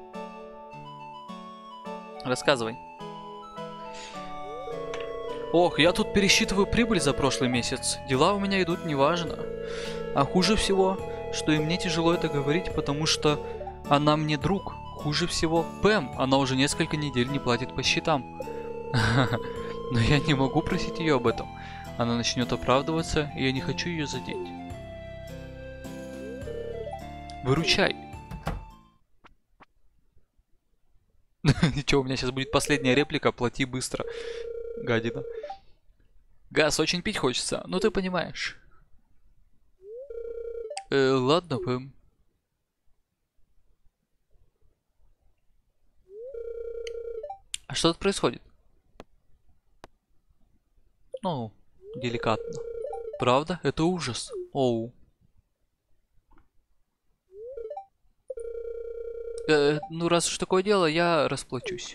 Рассказывай. Ох, я тут пересчитываю прибыль за прошлый месяц. Дела у меня идут неважно. А хуже всего, что и мне тяжело это говорить, потому что она мне друг. Хуже всего Пэм. Она уже несколько недель не платит по счетам. Но я не могу просить ее об этом. Она начнет оправдываться, и я не хочу ее задеть. Выручай. Ничего, у меня сейчас будет последняя реплика. Плати быстро. Гадина. Газ, очень пить хочется. Ну ты понимаешь. Ладно, Пэм. А что тут происходит? Ну, деликатно. Правда? Это ужас. Оу. Ну, раз уж такое дело, я расплачусь.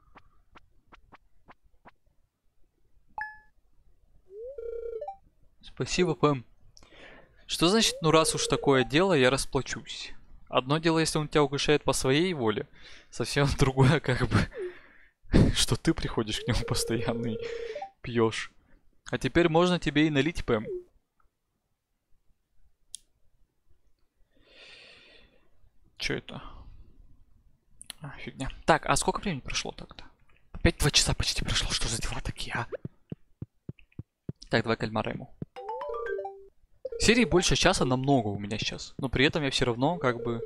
Спасибо, Пэм. Что значит, ну раз уж такое дело, я расплачусь? Одно дело, если он тебя угощает по своей воле. Совсем другое, как бы, что ты приходишь к нему постоянно и пьешь. А теперь можно тебе и налить, Пэм. Чё это? А, фигня. Так, а сколько времени прошло так-то? Опять 2 часа почти прошло. Что за дела такие, а? Так, давай кальмара ему. Серии больше часа намного у меня сейчас. Но при этом я все равно как бы...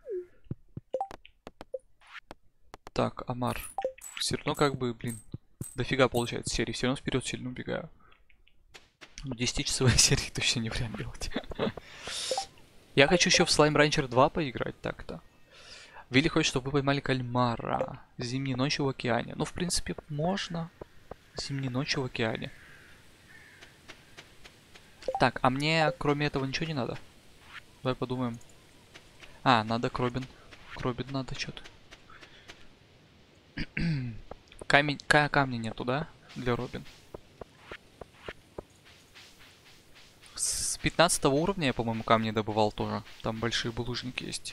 Так, Амар. Все равно как бы, блин, дофига получается серии. Все равно вперед сильно убегаю. 10-часовые серии точно не вариант делать. Я хочу еще в Slime Rancher 2 поиграть так-то. Вилли хочет, чтобы вы поймали кальмара. Зимней ночью в океане. Ну, в принципе, можно. Зимней ночью в океане. Так, а мне кроме этого ничего не надо? Давай подумаем. А, надо Кробин. Кробин надо что-то. Камня нету, да? Для Робин. С 15 уровня я, по-моему, камни добывал тоже. Там большие булыжники есть.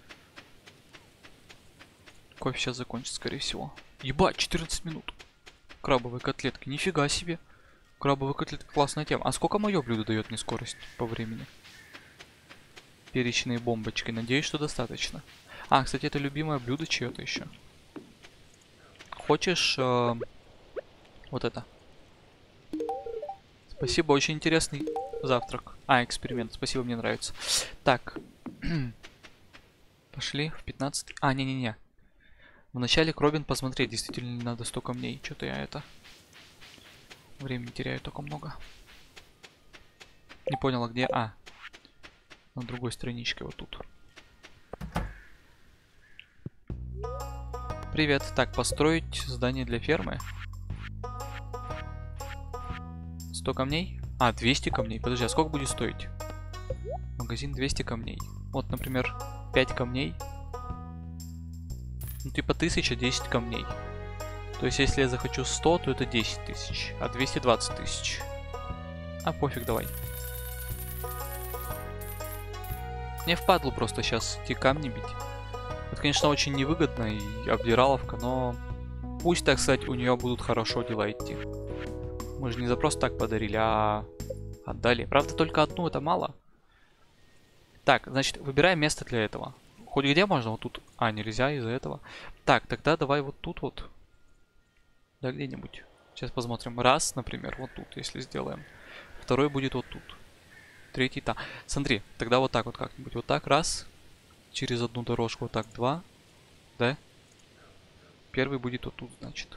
Кофе сейчас закончится, скорее всего. Ебать, 14 минут. Крабовые котлетки, нифига себе. Крабовые котлетки, классная тема. А сколько мое блюдо дает мне скорость по времени? Перечные бомбочки, надеюсь, что достаточно. А, кстати, это любимое блюдо чье-то еще. Хочешь вот это? Спасибо, очень интересный завтрак. А, эксперимент, спасибо, мне нравится. Так. Пошли в 15. А, не-не-не. Вначале Кробин посмотреть, действительно ли надо 100 камней. Что-то я это... Времени теряю только много. Не понял, а где... А. На другой страничке, вот тут. Привет. Так, построить здание для фермы. 100 камней? А, 200 камней. Подожди, а сколько будет стоить? Магазин 200 камней. Вот, например, 5 камней. Ну, типа 1000, 10 камней. То есть, если я захочу 100, то это 10 тысяч. А 220 тысяч. А, пофиг, давай. Мне впадлу просто сейчас эти камни бить. Это, конечно, очень невыгодно и обдираловка, но... Пусть, так сказать, у нее будут хорошо дела идти. Мы же не за просто так подарили, а отдали. Правда, только одну, это мало. Так, значит, выбираем место для этого. Хоть где можно? Вот тут. А, нельзя из-за этого. Так, тогда давай вот тут вот. Да, где-нибудь. Сейчас посмотрим. Раз, например, вот тут, если сделаем. Второй будет вот тут. Третий там. Смотри, тогда вот так вот как-нибудь. Вот так, раз. Через одну дорожку, вот так, два. Да? Первый будет вот тут, значит.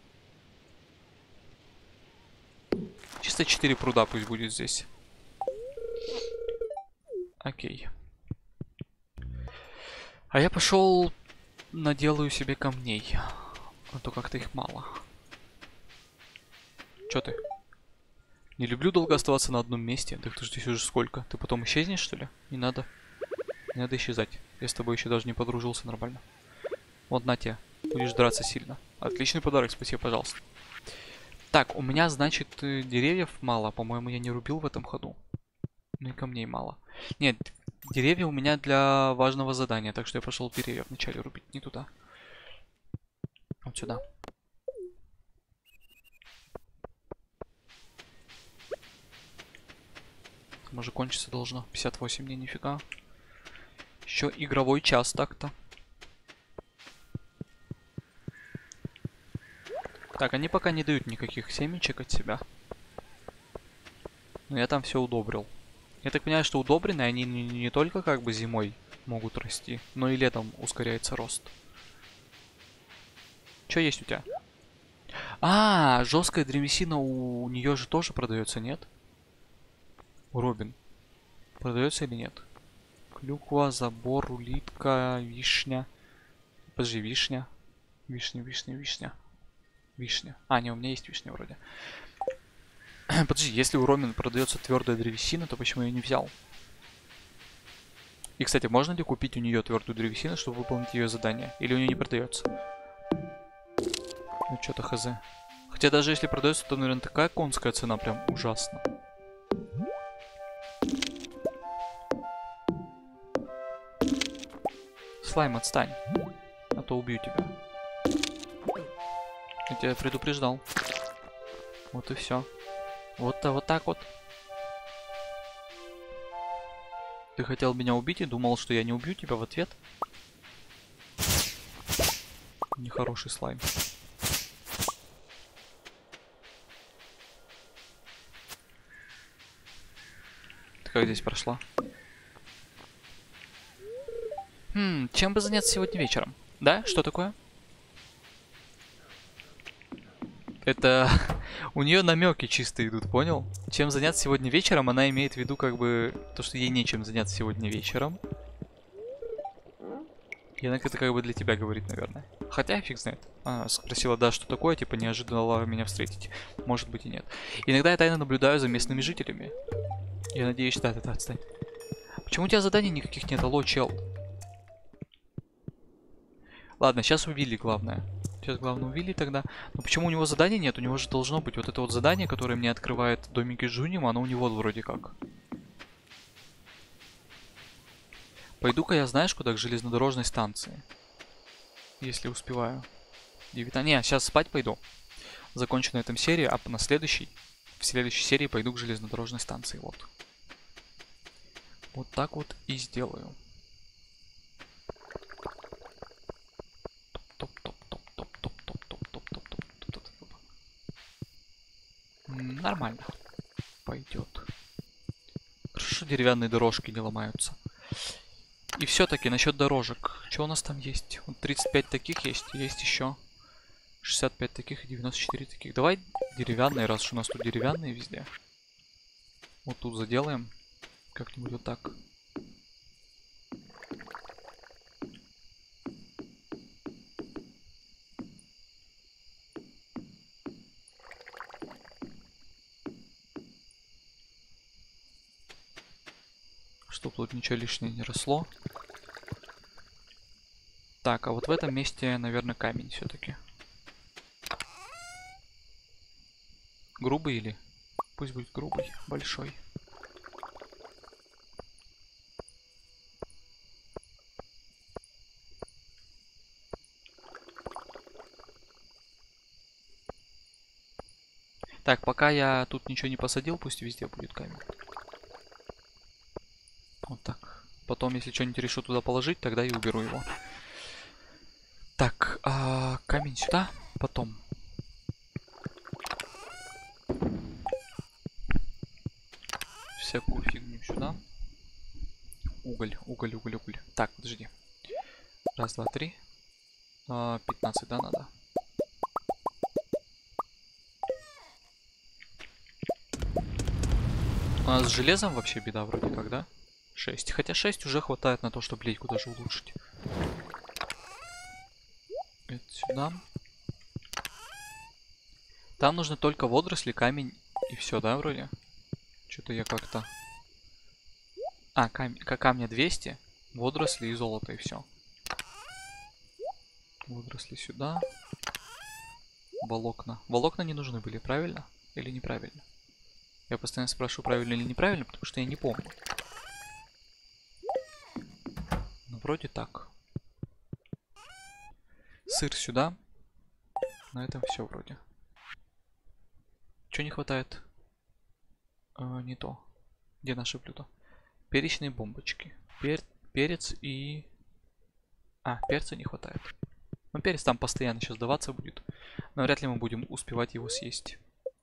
Чисто 4 пруда пусть будет здесь. Окей. А я пошел наделаю себе камней. А то как-то их мало. Чё ты? Не люблю долго оставаться на одном месте. Так ты здесь уже сколько? Ты потом исчезнешь, что ли? Не надо. Не надо исчезать. Я с тобой еще даже не подружился нормально. Вот на тебе. Будешь драться сильно. Отличный подарок, спасибо, пожалуйста. Так, у меня, значит, деревьев мало. По-моему, я не рубил в этом ходу. Ну и камней мало. Нет, Деревья у меня для важного задания, так что я пошел деревья вначале рубить, не туда. Вот сюда. Может кончиться должно. 58, не, нифига. Еще игровой час так-то. Так, они пока не дают никаких семечек от себя. Но я там все удобрил. Я так понимаю, что удобренные они не только как бы зимой могут расти, но и летом ускоряется рост. Что есть у тебя? А, жесткая древесина у нее же тоже продается, нет? У Робин. Продается или нет? Клюква, забор, улитка, вишня. Подожди, вишня. Вишня. Вишня. А, не, у меня есть вишня вроде. Подожди, если у Ромин продается твердая древесина, то почему я не взял? И, кстати, можно ли купить у нее твердую древесину, чтобы выполнить ее задание? Или у нее не продается? Ну, что-то хз. Хотя даже если продается, то, наверное, такая конская цена прям ужасно. Слайм, отстань. А то убью тебя. Я тебя предупреждал. Вот и все. Вот так вот. Ты хотел меня убить и думал, что я не убью тебя в ответ? Нехороший слайм. Ты как здесь прошла? Чем бы заняться сегодня вечером? Да? Что такое? Это у нее намеки чисто идут, понял? Чем заняться сегодня вечером, она имеет в виду как бы то, что ей нечем заняться сегодня вечером. И она это как бы для тебя говорит, наверное. Хотя фиг знает. Она спросила, да, что такое, типа не ожидала меня встретить. Может быть и нет. Иногда я тайно наблюдаю за местными жителями. Я надеюсь, да, отстань. Почему у тебя заданий никаких нет? Алло, чел. Ладно, сейчас увили главное. Сейчас главное увили тогда. Но почему у него задания нет? У него же должно быть вот это вот задание, которое мне открывает домики Джунима, оно у него вроде как. Пойду-ка я, знаешь, куда? К железнодорожной станции. Если успеваю. Не, сейчас спать пойду. Закончу на этом серии, а на следующей, в следующей серии пойду к железнодорожной станции. Вот. Вот так вот и сделаю. Нормально. Пойдет. Хорошо, деревянные дорожки не ломаются. И все-таки насчет дорожек. Что у нас там есть? Вот 35 таких есть. Есть еще 65 таких и 94 таких. Давай деревянные, раз уж у нас тут деревянные везде. Вот тут заделаем. Как-нибудь вот так. Чтоб тут ничего лишнего не росло. Так, а вот в этом месте, наверное, камень все-таки. Грубый или? Пусть будет грубый, большой. Так, пока я тут ничего не посадил, пусть везде будет камень. Вот так. Потом, если что-нибудь решу туда положить, тогда и уберу его. Так, камень сюда, потом. Всякую фигню сюда. Уголь. Так, подожди. Раз, два, три. 15, да, надо? У нас с железом вообще беда вроде как, да? 6. Хотя 6 уже хватает на то, чтобы лейку даже улучшить. Это сюда. Там нужно только водоросли, камень и все, да, вроде? Что-то я как-то... камня 200, водоросли и золото, и все. Водоросли сюда. Волокна. Волокна не нужны были, правильно? Или неправильно? Я постоянно спрашиваю, правильно или неправильно, потому что я не помню. Вроде так. Сыр сюда. На этом все вроде. Чего не хватает? Не то. Где наше блюдо? Перечные бомбочки. Перец и... перца не хватает. Но перец там постоянно сейчас даваться будет. Но вряд ли мы будем успевать его съесть.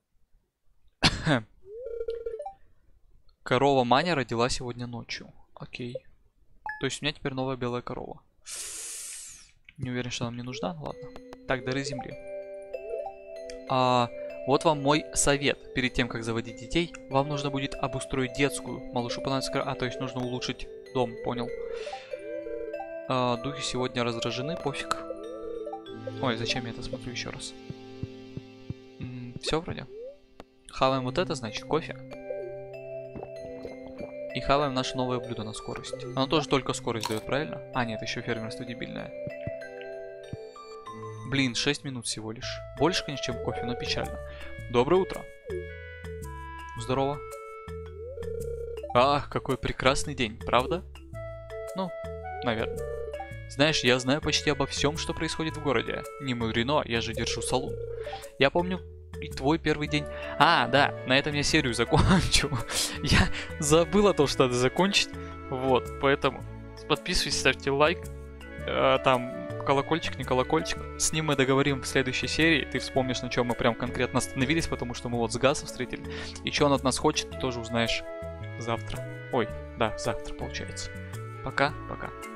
Корова Маня родила сегодня ночью. Окей. То есть у меня теперь новая белая корова. Не уверен, что она мне нужна. Ладно. Так, дары земли. Вот вам мой совет. Перед тем, как заводить детей, вам нужно будет обустроить детскую. Малышу понадобится... то есть нужно улучшить дом, понял. Духи сегодня раздражены, пофиг. Ой, зачем я это смотрю еще раз? Все вроде. Хаваем вот это, значит, кофе. И хаваем наше новое блюдо на скорость. Оно тоже только скорость дает, правильно? Нет, еще фермерство дебильное. Блин, 6 минут всего лишь. Больше, конечно, чем кофе, но печально. Доброе утро. Здорово. Ах, какой прекрасный день, правда? Ну, наверное. Знаешь, я знаю почти обо всем, что происходит в городе. Не мудрено, я же держу салон. Я помню и твой первый день. Да, на этом я серию закончу. Я забыл о том, что надо закончить. Вот, поэтому подписывайтесь, ставьте лайк. Там колокольчик, не колокольчик. С ним мы договорим в следующей серии. Ты вспомнишь, на чем мы прям конкретно остановились, потому что мы вот с Гасом встретили. И что он от нас хочет, ты тоже узнаешь завтра. Ой, да, завтра получается. Пока-пока.